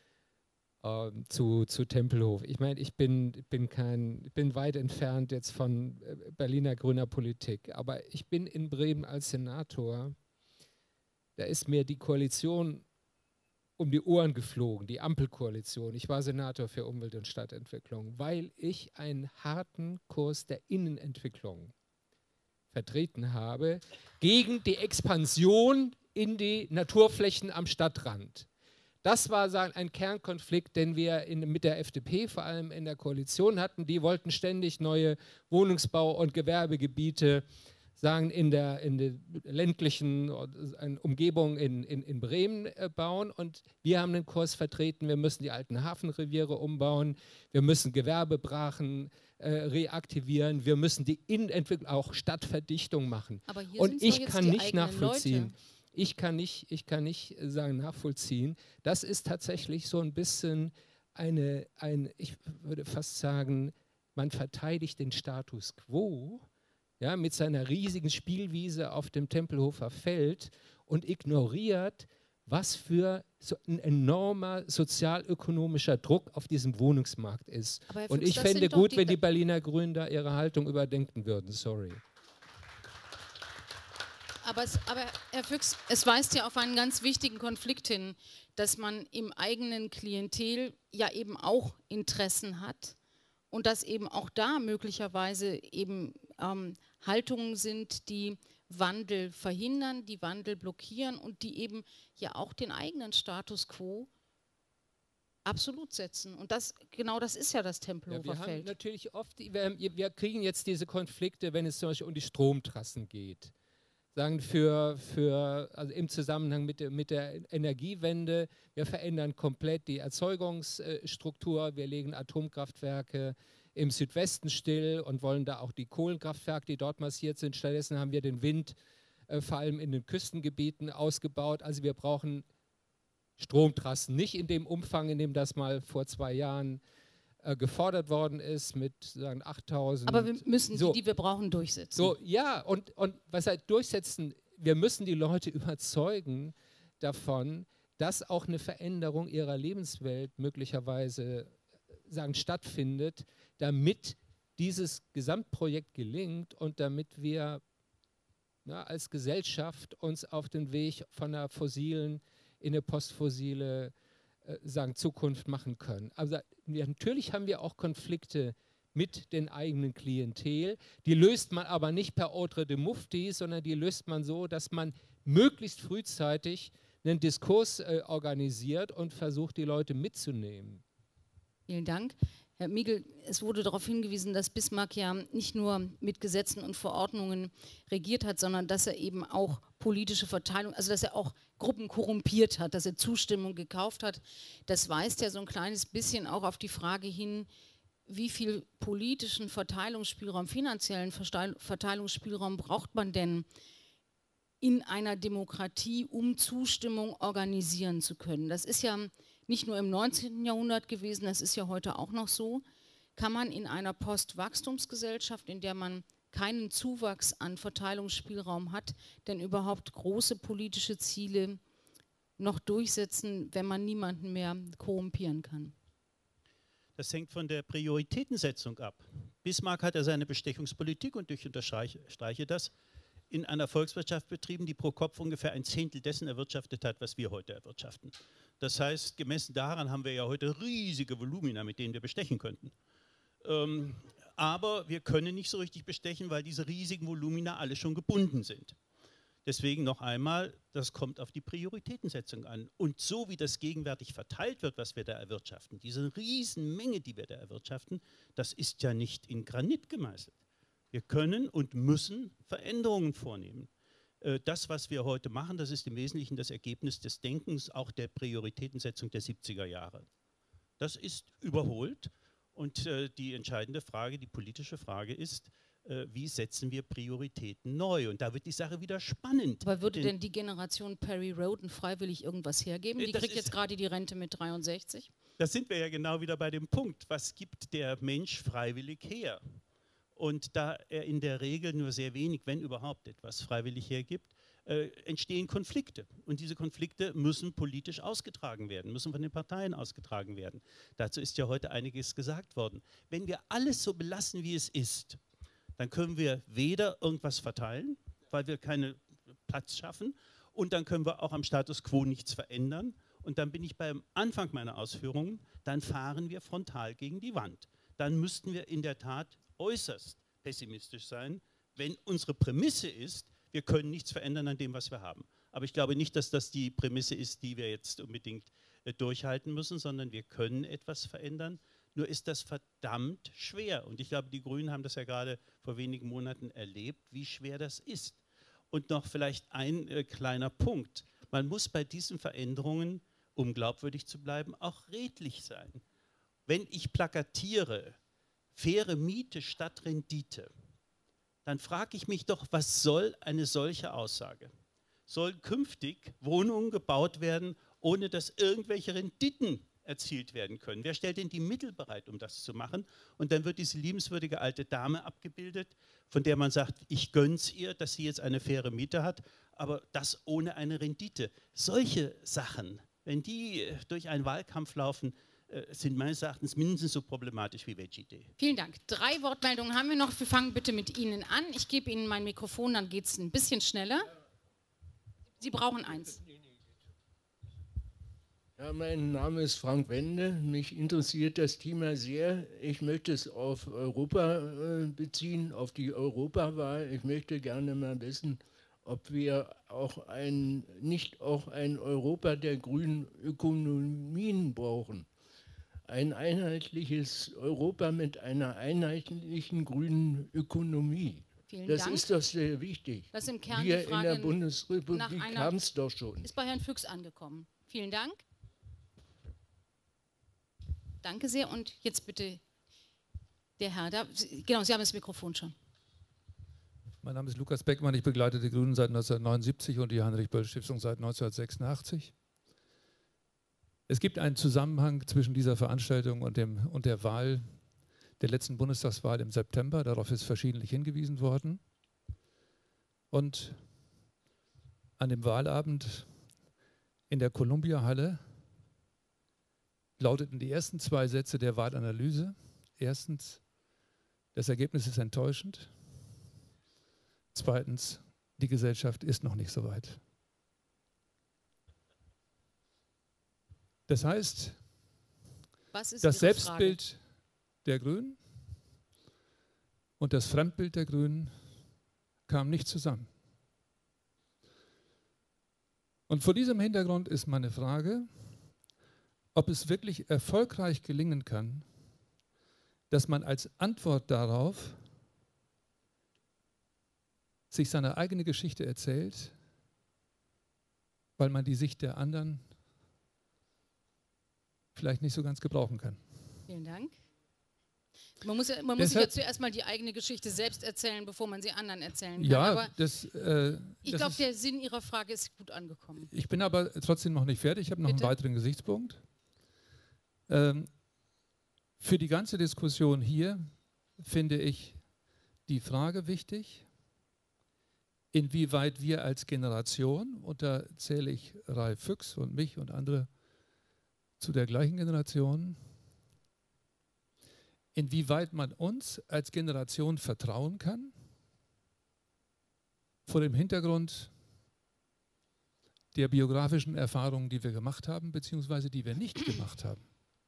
äh, zu, zu Tempelhof. Ich meine, ich bin, bin, kein, bin weit entfernt jetzt von Berliner grüner Politik, aber ich bin in Bremen als Senator, da ist mir die Koalition um die Ohren geflogen, die Ampelkoalition. Ich war Senator für Umwelt- und Stadtentwicklung, weil ich einen harten Kurs der Innenentwicklung vertreten habe gegen die Expansion in die Naturflächen am Stadtrand. Das war sagen, ein Kernkonflikt, den wir in, mit der F D P vor allem in der Koalition hatten. Die wollten ständig neue Wohnungsbau- und Gewerbegebiete sagen, in der, in der ländlichen Umgebung in, in, in Bremen äh, bauen. Und wir haben den Kurs vertreten, wir müssen die alten Hafenreviere umbauen, wir müssen Gewerbebrachen äh, reaktivieren, wir müssen die Innenentwicklung, auch Stadtverdichtung machen. Aber hier Und sind's ich doch jetzt kann die nicht eigenen nachvollziehen, Leute. ich kann nicht, ich kann nicht sagen, nachvollziehen, das ist tatsächlich so ein bisschen eine, ein, ich würde fast sagen, man verteidigt den Status quo, ja, mit seiner riesigen Spielwiese auf dem Tempelhofer Feld und ignoriert, was für so ein enormer sozialökonomischer Druck auf diesem Wohnungsmarkt ist. Aber Herr Und Füchs, ich das fände sind doch gut, die wenn die Be- Berliner Grünen da ihre Haltung überdenken würden. Sorry. Aber, es, aber Herr Füchs, es weist ja auf einen ganz wichtigen Konflikt hin, dass man im eigenen Klientel ja eben auch Interessen hat und dass eben auch da möglicherweise eben ähm, Haltungen sind, die Wandel verhindern, die Wandel blockieren und die eben ja auch den eigenen Status quo absolut setzen. Und das, genau das ist ja das Ja, Tempelhofer wir haben Feld. natürlich oft, wir, wir kriegen jetzt diese Konflikte, wenn es zum Beispiel um die Stromtrassen geht. Sagen für, für, also im Zusammenhang mit der, mit der Energiewende, wir verändern komplett die Erzeugungsstruktur, wir legen Atomkraftwerke im Südwesten still und wollen da auch die Kohlenkraftwerke, die dort massiert sind. Stattdessen haben wir den Wind äh, vor allem in den Küstengebieten ausgebaut. Also wir brauchen Stromtrassen, nicht in dem Umfang, in dem das mal vor zwei Jahren äh, gefordert worden ist mit sagen, achttausend. Aber wir müssen so, die, die wir brauchen, durchsetzen. So, ja, und, und was halt durchsetzen, wir müssen die Leute überzeugen davon, dass auch eine Veränderung ihrer Lebenswelt möglicherweise sagen, stattfindet, damit dieses Gesamtprojekt gelingt und damit wir ja, als Gesellschaft uns auf den Weg von einer fossilen in eine postfossile äh, sagen, Zukunft machen können. Also wir, natürlich haben wir auch Konflikte mit den eigenen Klientel. Die löst man aber nicht per Ordre de Mufti, sondern die löst man so, dass man möglichst frühzeitig einen Diskurs äh, organisiert und versucht, die Leute mitzunehmen. Vielen Dank. Herr Miegel, es wurde darauf hingewiesen, dass Bismarck ja nicht nur mit Gesetzen und Verordnungen regiert hat, sondern dass er eben auch politische Verteilung, also dass er auch Gruppen korrumpiert hat, dass er Zustimmung gekauft hat. Das weist ja so ein kleines bisschen auch auf die Frage hin, wie viel politischen Verteilungsspielraum, finanziellen Verteilungsspielraum braucht man denn in einer Demokratie, um Zustimmung organisieren zu können. Das ist ja nicht nur im neunzehnten Jahrhundert gewesen, das ist ja heute auch noch so. Kann man in einer Postwachstumsgesellschaft, in der man keinen Zuwachs an Verteilungsspielraum hat, denn überhaupt große politische Ziele noch durchsetzen, wenn man niemanden mehr korrumpieren kann? Das hängt von der Prioritätensetzung ab. Bismarck hat ja seine Bestechungspolitik, und ich unterstreiche das, in einer Volkswirtschaft betrieben, die pro Kopf ungefähr ein Zehntel dessen erwirtschaftet hat, was wir heute erwirtschaften. Das heißt, gemessen daran haben wir ja heute riesige Volumina, mit denen wir bestechen könnten. Ähm, aber wir können nicht so richtig bestechen, weil diese riesigen Volumina alle schon gebunden sind. Deswegen noch einmal, das kommt auf die Prioritätensetzung an. Und so wie das gegenwärtig verteilt wird, was wir da erwirtschaften, diese Riesenmenge, die wir da erwirtschaften, das ist ja nicht in Granit gemeißelt. Wir können und müssen Veränderungen vornehmen. Das, was wir heute machen, das ist im Wesentlichen das Ergebnis des Denkens, auch der Prioritätensetzung der siebziger Jahre. Das ist überholt, und die entscheidende Frage, die politische Frage ist, wie setzen wir Prioritäten neu? Und da wird die Sache wieder spannend. Aber würde denn die Generation Perry Rhodan freiwillig irgendwas hergeben? Die das kriegt jetzt gerade die Rente mit dreiundsechzig. Da sind wir ja genau wieder bei dem Punkt, was gibt der Mensch freiwillig her? Und da er in der Regel nur sehr wenig, wenn überhaupt etwas freiwillig hergibt, äh, entstehen Konflikte. Und diese Konflikte müssen politisch ausgetragen werden, müssen von den Parteien ausgetragen werden. Dazu ist ja heute einiges gesagt worden. Wenn wir alles so belassen, wie es ist, dann können wir weder irgendwas verteilen, weil wir keinen Platz schaffen, und dann können wir auch am Status quo nichts verändern. Und dann bin ich beim Anfang meiner Ausführungen, dann fahren wir frontal gegen die Wand. Dann müssten wir in der Tat äußerst pessimistisch sein, wenn unsere Prämisse ist, wir können nichts verändern an dem, was wir haben. Aber ich glaube nicht, dass das die Prämisse ist, die wir jetzt unbedingt äh, durchhalten müssen, sondern wir können etwas verändern. Nur ist das verdammt schwer. Und ich glaube, die Grünen haben das ja gerade vor wenigen Monaten erlebt, wie schwer das ist. Und noch vielleicht ein äh, kleiner Punkt. Man muss bei diesen Veränderungen, um glaubwürdig zu bleiben, auch redlich sein. Wenn ich plakatiere, faire Miete statt Rendite, dann frage ich mich doch, was soll eine solche Aussage? Sollen künftig Wohnungen gebaut werden, ohne dass irgendwelche Renditen erzielt werden können? Wer stellt denn die Mittel bereit, um das zu machen? Und dann wird diese liebenswürdige alte Dame abgebildet, von der man sagt, ich gönn's ihr, dass sie jetzt eine faire Miete hat, aber das ohne eine Rendite. Solche Sachen, wenn die durch einen Wahlkampf laufen, sind meines Erachtens mindestens so problematisch wie Veggie Day. Vielen Dank. Drei Wortmeldungen haben wir noch. Wir fangen bitte mit Ihnen an. Ich gebe Ihnen mein Mikrofon, dann geht es ein bisschen schneller. Sie brauchen eins. Ja, mein Name ist Frank Wende. Mich interessiert das Thema sehr. Ich möchte es auf Europa äh, beziehen, auf die Europawahl. Ich möchte gerne mal wissen, ob wir auch ein, nicht auch ein Europa der grünen Ökonomien brauchen. Ein einheitliches Europa mit einer einheitlichen grünen Ökonomie. Vielen das Dank. ist doch sehr wichtig. Das ist im Kern Wir die Frage in der Bundesrepublik haben es doch schon. Ist bei Herrn Füchs angekommen. Vielen Dank. Danke sehr. Und jetzt bitte der Herr da. Genau, Sie haben das Mikrofon schon. Mein Name ist Lukas Beckmann. Ich begleite die Grünen seit neunzehnhundertneunundsiebzig und die Heinrich-Böll-Stiftung seit neunzehnhundertsechsundachtzig. Es gibt einen Zusammenhang zwischen dieser Veranstaltung und, dem, und der Wahl, der letzten Bundestagswahl im September. Darauf ist verschiedentlich hingewiesen worden. Und an dem Wahlabend in der Columbia-Halle lauteten die ersten zwei Sätze der Wahlanalyse. Erstens, Das Ergebnis ist enttäuschend. Zweitens, die Gesellschaft ist noch nicht so weit. Das heißt, Was ist das Ihre Selbstbild Frage? der Grünen und das Fremdbild der Grünen kamen nicht zusammen. Und vor diesem Hintergrund ist meine Frage, ob es wirklich erfolgreich gelingen kann, dass man als Antwort darauf sich seine eigene Geschichte erzählt, weil man die Sicht der anderen vielleicht nicht so ganz gebrauchen kann. Vielen Dank. Man muss, ja, man muss sich ja zuerst mal die eigene Geschichte selbst erzählen, bevor man sie anderen erzählen kann. Ja, aber das, äh, ich das glaube, ist, der Sinn Ihrer Frage ist gut angekommen. Ich bin aber trotzdem noch nicht fertig. Ich habe noch Bitte? einen weiteren Gesichtspunkt. Ähm, für die ganze Diskussion hier finde ich die Frage wichtig, inwieweit wir als Generation, und da zähle ich Ralf Füchs und mich und andere zu der gleichen Generation, inwieweit man uns als Generation vertrauen kann, vor dem Hintergrund der biografischen Erfahrungen, die wir gemacht haben, beziehungsweise die wir nicht gemacht haben.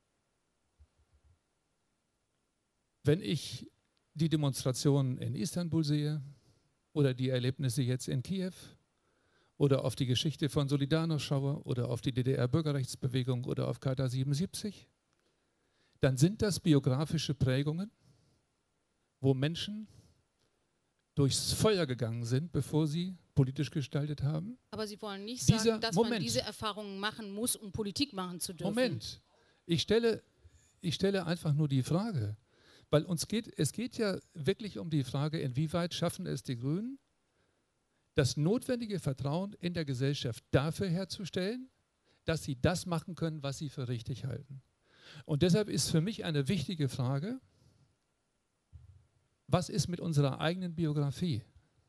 Wenn ich die Demonstrationen in Istanbul sehe oder die Erlebnisse jetzt in Kiew oder auf die Geschichte von Solidarność schaue oder auf die D D R-Bürgerrechtsbewegung oder auf Charta siebenundsiebzig, dann sind das biografische Prägungen, wo Menschen durchs Feuer gegangen sind, bevor sie politisch gestaltet haben. Aber Sie wollen nicht Dieser sagen, dass Moment. man diese Erfahrungen machen muss, um Politik machen zu dürfen. Moment, ich stelle, ich stelle einfach nur die Frage, weil uns geht, es geht ja wirklich um die Frage, inwieweit schaffen es die Grünen, das notwendige Vertrauen in der Gesellschaft dafür herzustellen, dass sie das machen können, was sie für richtig halten. Und deshalb ist für mich eine wichtige Frage, was ist mit unserer eigenen Biografie?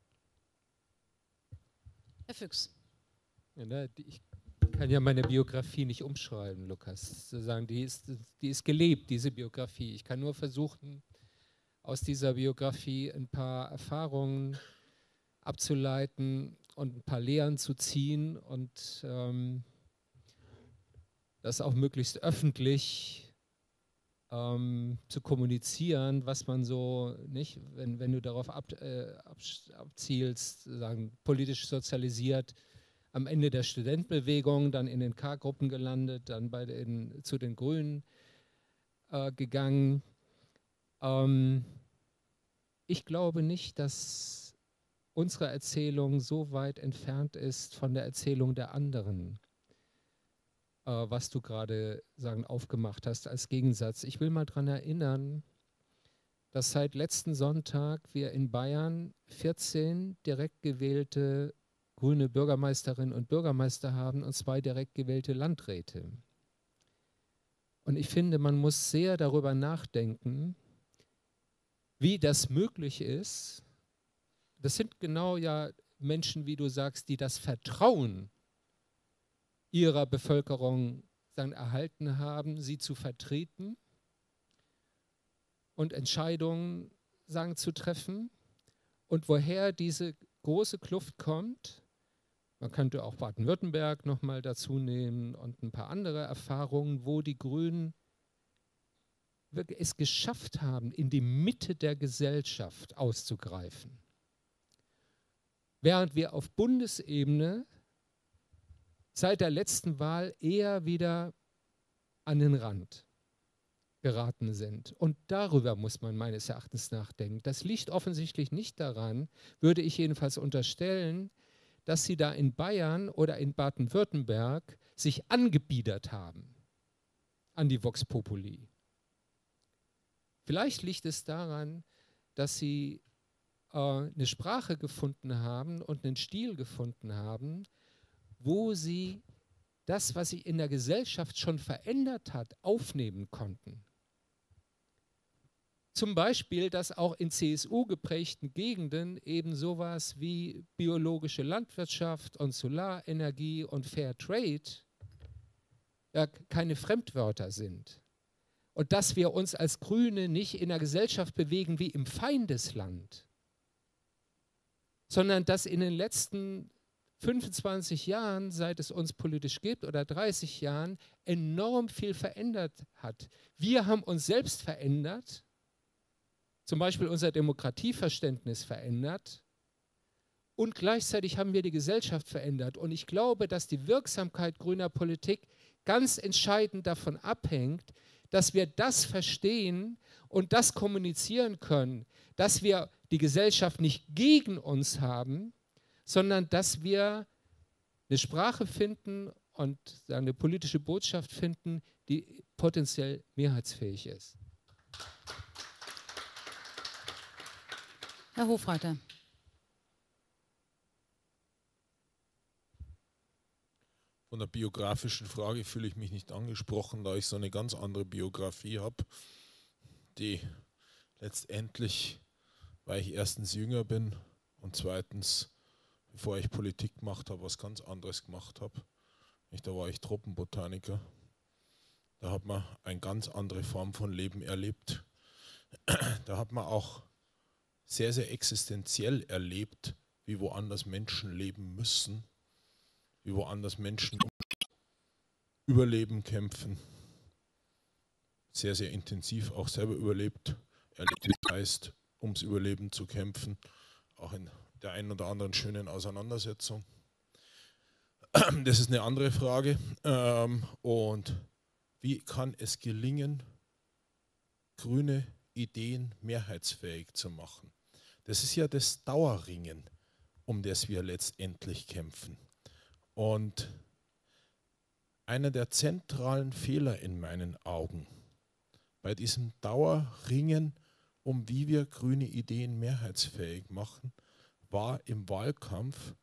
Herr Füchs. Ja, ne, die, ich kann ja meine Biografie nicht umschreiben, Lukas. Sozusagen, die ist, die ist gelebt, diese Biografie. Ich kann nur versuchen, aus dieser Biografie ein paar Erfahrungen abzuleiten und ein paar Lehren zu ziehen und ähm, das auch möglichst öffentlich ähm, zu kommunizieren, was man so nicht, wenn, wenn du darauf ab, äh, ab, abzielst, sagen, politisch sozialisiert, am Ende der Studentenbewegung, dann in den K-Gruppen gelandet, dann bei den, zu den Grünen äh, gegangen. Ähm, ich glaube nicht, dass unsere Erzählung so weit entfernt ist von der Erzählung der anderen, äh, was du gerade sagen aufgemacht hast als Gegensatz. Ich will mal daran erinnern, dass seit letzten Sonntag wir in Bayern vierzehn direkt gewählte grüne Bürgermeisterinnen und Bürgermeister haben und zwei direkt gewählte Landräte. Und ich finde, man muss sehr darüber nachdenken, wie das möglich ist. Das sind genau ja Menschen, wie du sagst, die das Vertrauen ihrer Bevölkerung dann erhalten haben, sie zu vertreten und Entscheidungen sagen, zu treffen. Und woher diese große Kluft kommt, man könnte auch Baden-Württemberg nochmal dazu nehmen und ein paar andere Erfahrungen, wo die Grünen wirklich es geschafft haben, in die Mitte der Gesellschaft auszugreifen. Während wir auf Bundesebene seit der letzten Wahl eher wieder an den Rand geraten sind. Und darüber muss man meines Erachtens nachdenken. Das liegt offensichtlich nicht daran, würde ich jedenfalls unterstellen, dass sie da in Bayern oder in Baden-Württemberg sich angebiedert haben an die Vox Populi. Vielleicht liegt es daran, dass sie äh, eine Sprache gefunden haben und einen Stil gefunden haben, wo sie das, was sich in der Gesellschaft schon verändert hat, aufnehmen konnten. Zum Beispiel, dass auch in C S U geprägten Gegenden eben sowas wie biologische Landwirtschaft und Solarenergie und Fair Trade ja keine Fremdwörter sind. und dass wir uns als Grüne nicht in einer Gesellschaft bewegen wie im Feindesland, sondern dass in den letzten fünfundzwanzig Jahren, seit es uns politisch gibt, oder dreißig Jahren, enorm viel verändert hat. Wir haben uns selbst verändert, zum Beispiel unser Demokratieverständnis verändert, und gleichzeitig haben wir die Gesellschaft verändert. Und ich glaube, dass die Wirksamkeit grüner Politik ganz entscheidend davon abhängt, dass wir das verstehen und das kommunizieren können, dass wir die Gesellschaft nicht gegen uns haben, sondern dass wir eine Sprache finden und eine politische Botschaft finden, die potenziell mehrheitsfähig ist. Herr Hofreiter. Von der biografischen Frage fühle ich mich nicht angesprochen, da ich so eine ganz andere Biografie habe, die letztendlich, weil ich erstens jünger bin und zweitens, bevor ich Politik gemacht habe, was ganz anderes gemacht habe. Da war ich Tropenbotaniker. Da hat man eine ganz andere Form von Leben erlebt. Da hat man auch sehr, sehr existenziell erlebt, wie woanders Menschen leben müssen, wie woanders Menschen um Überleben kämpfen. Sehr, sehr intensiv auch selber überlebt, erlebt, wie es heißt, ums Überleben zu kämpfen, auch in der einen oder anderen schönen Auseinandersetzung. Das ist eine andere Frage. Und wie kann es gelingen, grüne Ideen mehrheitsfähig zu machen? Das ist ja das Dauerringen, um das wir letztendlich kämpfen. Und einer der zentralen Fehler in meinen Augen bei diesem Dauerringen, um wie wir grüne Ideen mehrheitsfähig machen, war im Wahlkampf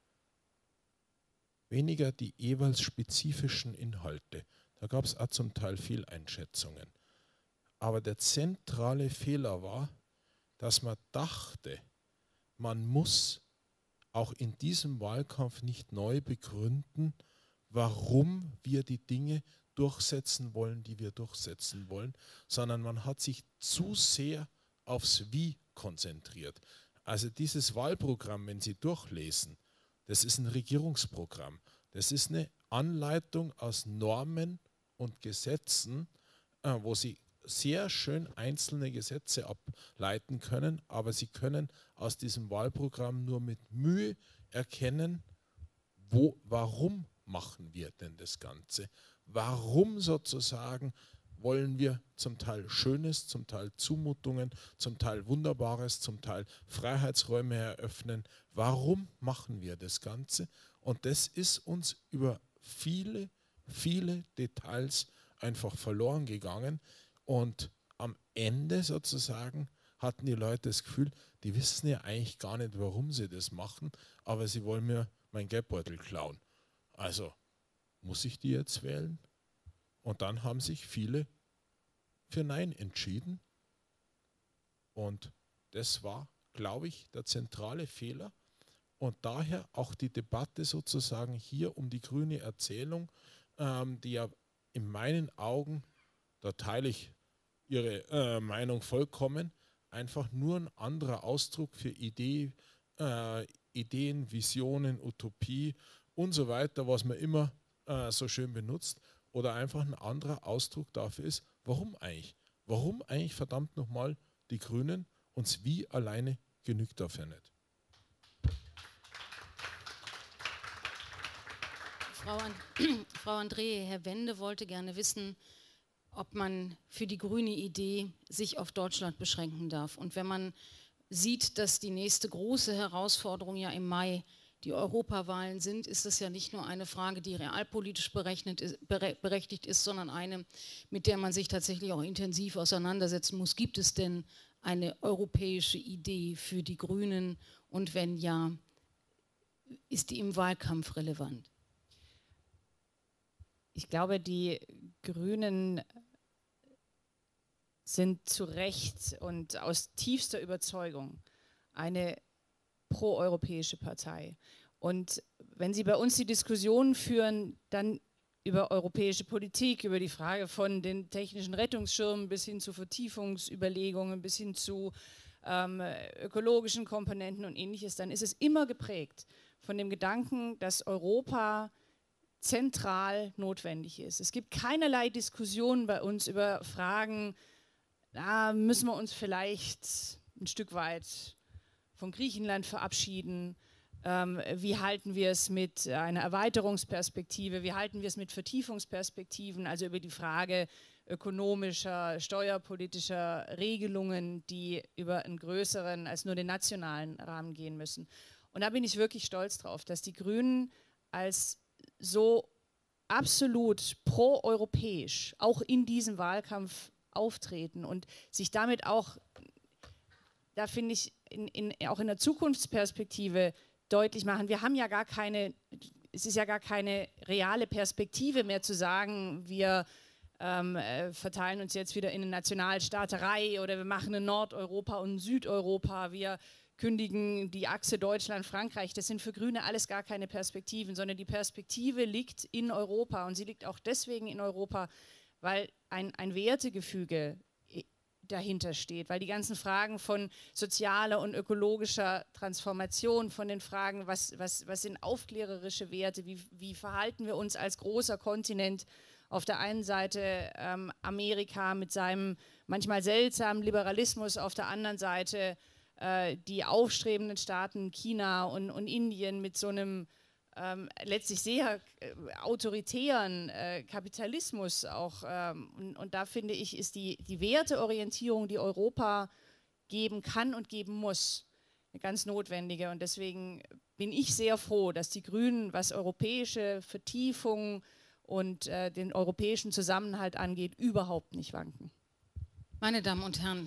weniger die jeweils spezifischen Inhalte. Da gab es auch zum Teil Fehleinschätzungen. Aber der zentrale Fehler war, dass man dachte, man muss auch in diesem Wahlkampf nicht neu begründen, warum wir die Dinge durchsetzen wollen, die wir durchsetzen wollen, sondern man hat sich zu sehr aufs Wie konzentriert. Also dieses Wahlprogramm, wenn Sie durchlesen, das ist ein Regierungsprogramm. Das ist eine Anleitung aus Normen und Gesetzen, äh, wo Sie sehr schön einzelne Gesetze ableiten können, aber Sie können aus diesem Wahlprogramm nur mit Mühe erkennen, wo, warum machen wir denn das Ganze? Warum sozusagen wollen wir zum Teil Schönes, zum Teil Zumutungen, zum Teil Wunderbares, zum Teil Freiheitsräume eröffnen? Warum machen wir das Ganze? Und das ist uns über viele, viele Details einfach verloren gegangen. Und am Ende sozusagen hatten die Leute das Gefühl, die wissen ja eigentlich gar nicht, warum sie das machen, aber sie wollen mir meinen Geldbeutel klauen. Also muss ich die jetzt wählen? Und dann haben sich viele für Nein entschieden. Und das war, glaube ich, der zentrale Fehler. Und daher auch die Debatte sozusagen hier um die grüne Erzählung, ähm, die ja in meinen Augen, da teile ich Ihre äh, Meinung vollkommen, einfach nur ein anderer Ausdruck für Idee, äh, Ideen, Visionen, Utopie und so weiter, was man immer äh, so schön benutzt, oder einfach ein anderer Ausdruck dafür ist, warum eigentlich? Warum eigentlich verdammt nochmal die Grünen? Uns Wie alleine genügt dafür nicht. Frau, And Frau André, Herr Wende wollte gerne wissen, ob man für die grüne Idee sich auf Deutschland beschränken darf. Und wenn man sieht, dass die nächste große Herausforderung ja im Mai die Europawahlen sind, ist es ja nicht nur eine Frage, die realpolitisch berechnet ist, berechtigt ist, sondern eine, mit der man sich tatsächlich auch intensiv auseinandersetzen muss. Gibt es denn eine europäische Idee für die Grünen? Und wenn ja, ist die im Wahlkampf relevant? Ich glaube, die Grünen sind zu Recht und aus tiefster Überzeugung eine proeuropäische Partei. Und wenn Sie bei uns die Diskussion führen, dann über europäische Politik, über die Frage von den technischen Rettungsschirmen bis hin zu Vertiefungsüberlegungen, bis hin zu ähm, ökologischen Komponenten und Ähnliches, dann ist es immer geprägt von dem Gedanken, dass Europa zentral notwendig ist. Es gibt keinerlei Diskussionen bei uns über Fragen, da müssen wir uns vielleicht ein Stück weit von Griechenland verabschieden. Ähm, wie halten wir es mit einer Erweiterungsperspektive? Wie halten wir es mit Vertiefungsperspektiven? Also über die Frage ökonomischer, steuerpolitischer Regelungen, die über einen größeren als nur den nationalen Rahmen gehen müssen. Und da bin ich wirklich stolz drauf, dass die Grünen als so absolut proeuropäisch auch in diesem Wahlkampf auftreten und sich damit auch, da finde ich, in, in, auch in der Zukunftsperspektive deutlich machen, wir haben ja gar keine, es ist ja gar keine reale Perspektive mehr zu sagen, wir ähm, äh, verteilen uns jetzt wieder in eine Nationalstaaterei oder wir machen ein Nordeuropa und ein Südeuropa, wir kündigen die Achse Deutschland-Frankreich. Das sind für Grüne alles gar keine Perspektiven, sondern die Perspektive liegt in Europa und sie liegt auch deswegen in Europa, weil ein, ein Wertegefüge dahinter steht, weil die ganzen Fragen von sozialer und ökologischer Transformation, von den Fragen, was, was, was sind aufklärerische Werte, wie, wie verhalten wir uns als großer Kontinent, auf der einen Seite ähm, Amerika mit seinem manchmal seltsamen Liberalismus, auf der anderen Seite äh, die aufstrebenden Staaten China und, und Indien mit so einem ähm, letztlich sehr äh, autoritären äh, Kapitalismus auch. Ähm, und, und da finde ich, ist die, die Werteorientierung, die Europa geben kann und geben muss, eine ganz notwendige. Und deswegen bin ich sehr froh, dass die Grünen, was europäische Vertiefung und äh, den europäischen Zusammenhalt angeht, überhaupt nicht wanken. Meine Damen und Herren,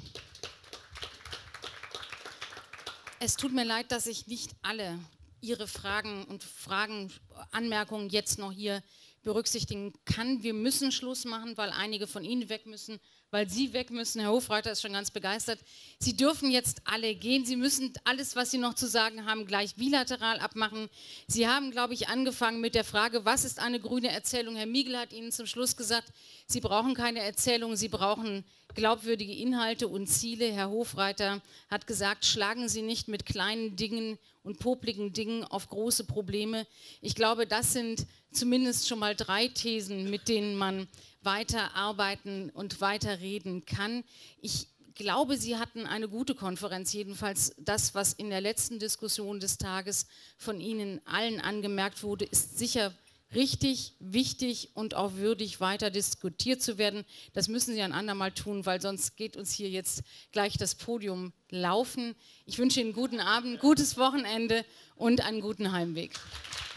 es tut mir leid, dass ich nicht alle Ihre Fragen und Fragen, Anmerkungen jetzt noch hier berücksichtigen kann. Wir müssen Schluss machen, weil einige von Ihnen weg müssen, weil Sie weg müssen. Herr Hofreiter ist schon ganz begeistert. Sie dürfen jetzt alle gehen. Sie müssen alles, was Sie noch zu sagen haben, gleich bilateral abmachen. Sie haben, glaube ich, angefangen mit der Frage, was ist eine grüne Erzählung? Herr Miegel hat Ihnen zum Schluss gesagt, Sie brauchen keine Erzählung, Sie brauchen glaubwürdige Inhalte und Ziele. Herr Hofreiter hat gesagt, schlagen Sie nicht mit kleinen Dingen und popligen Dingen auf große Probleme. Ich glaube, das sind zumindest schon mal drei Thesen, mit denen man weiter arbeiten und weiter reden kann. Ich glaube, Sie hatten eine gute Konferenz, jedenfalls das, was in der letzten Diskussion des Tages von Ihnen allen angemerkt wurde, ist sicher richtig, wichtig und auch würdig, weiter diskutiert zu werden. Das müssen Sie ein andermal tun, weil sonst geht uns hier jetzt gleich das Podium laufen. Ich wünsche Ihnen einen guten Abend, gutes Wochenende und einen guten Heimweg.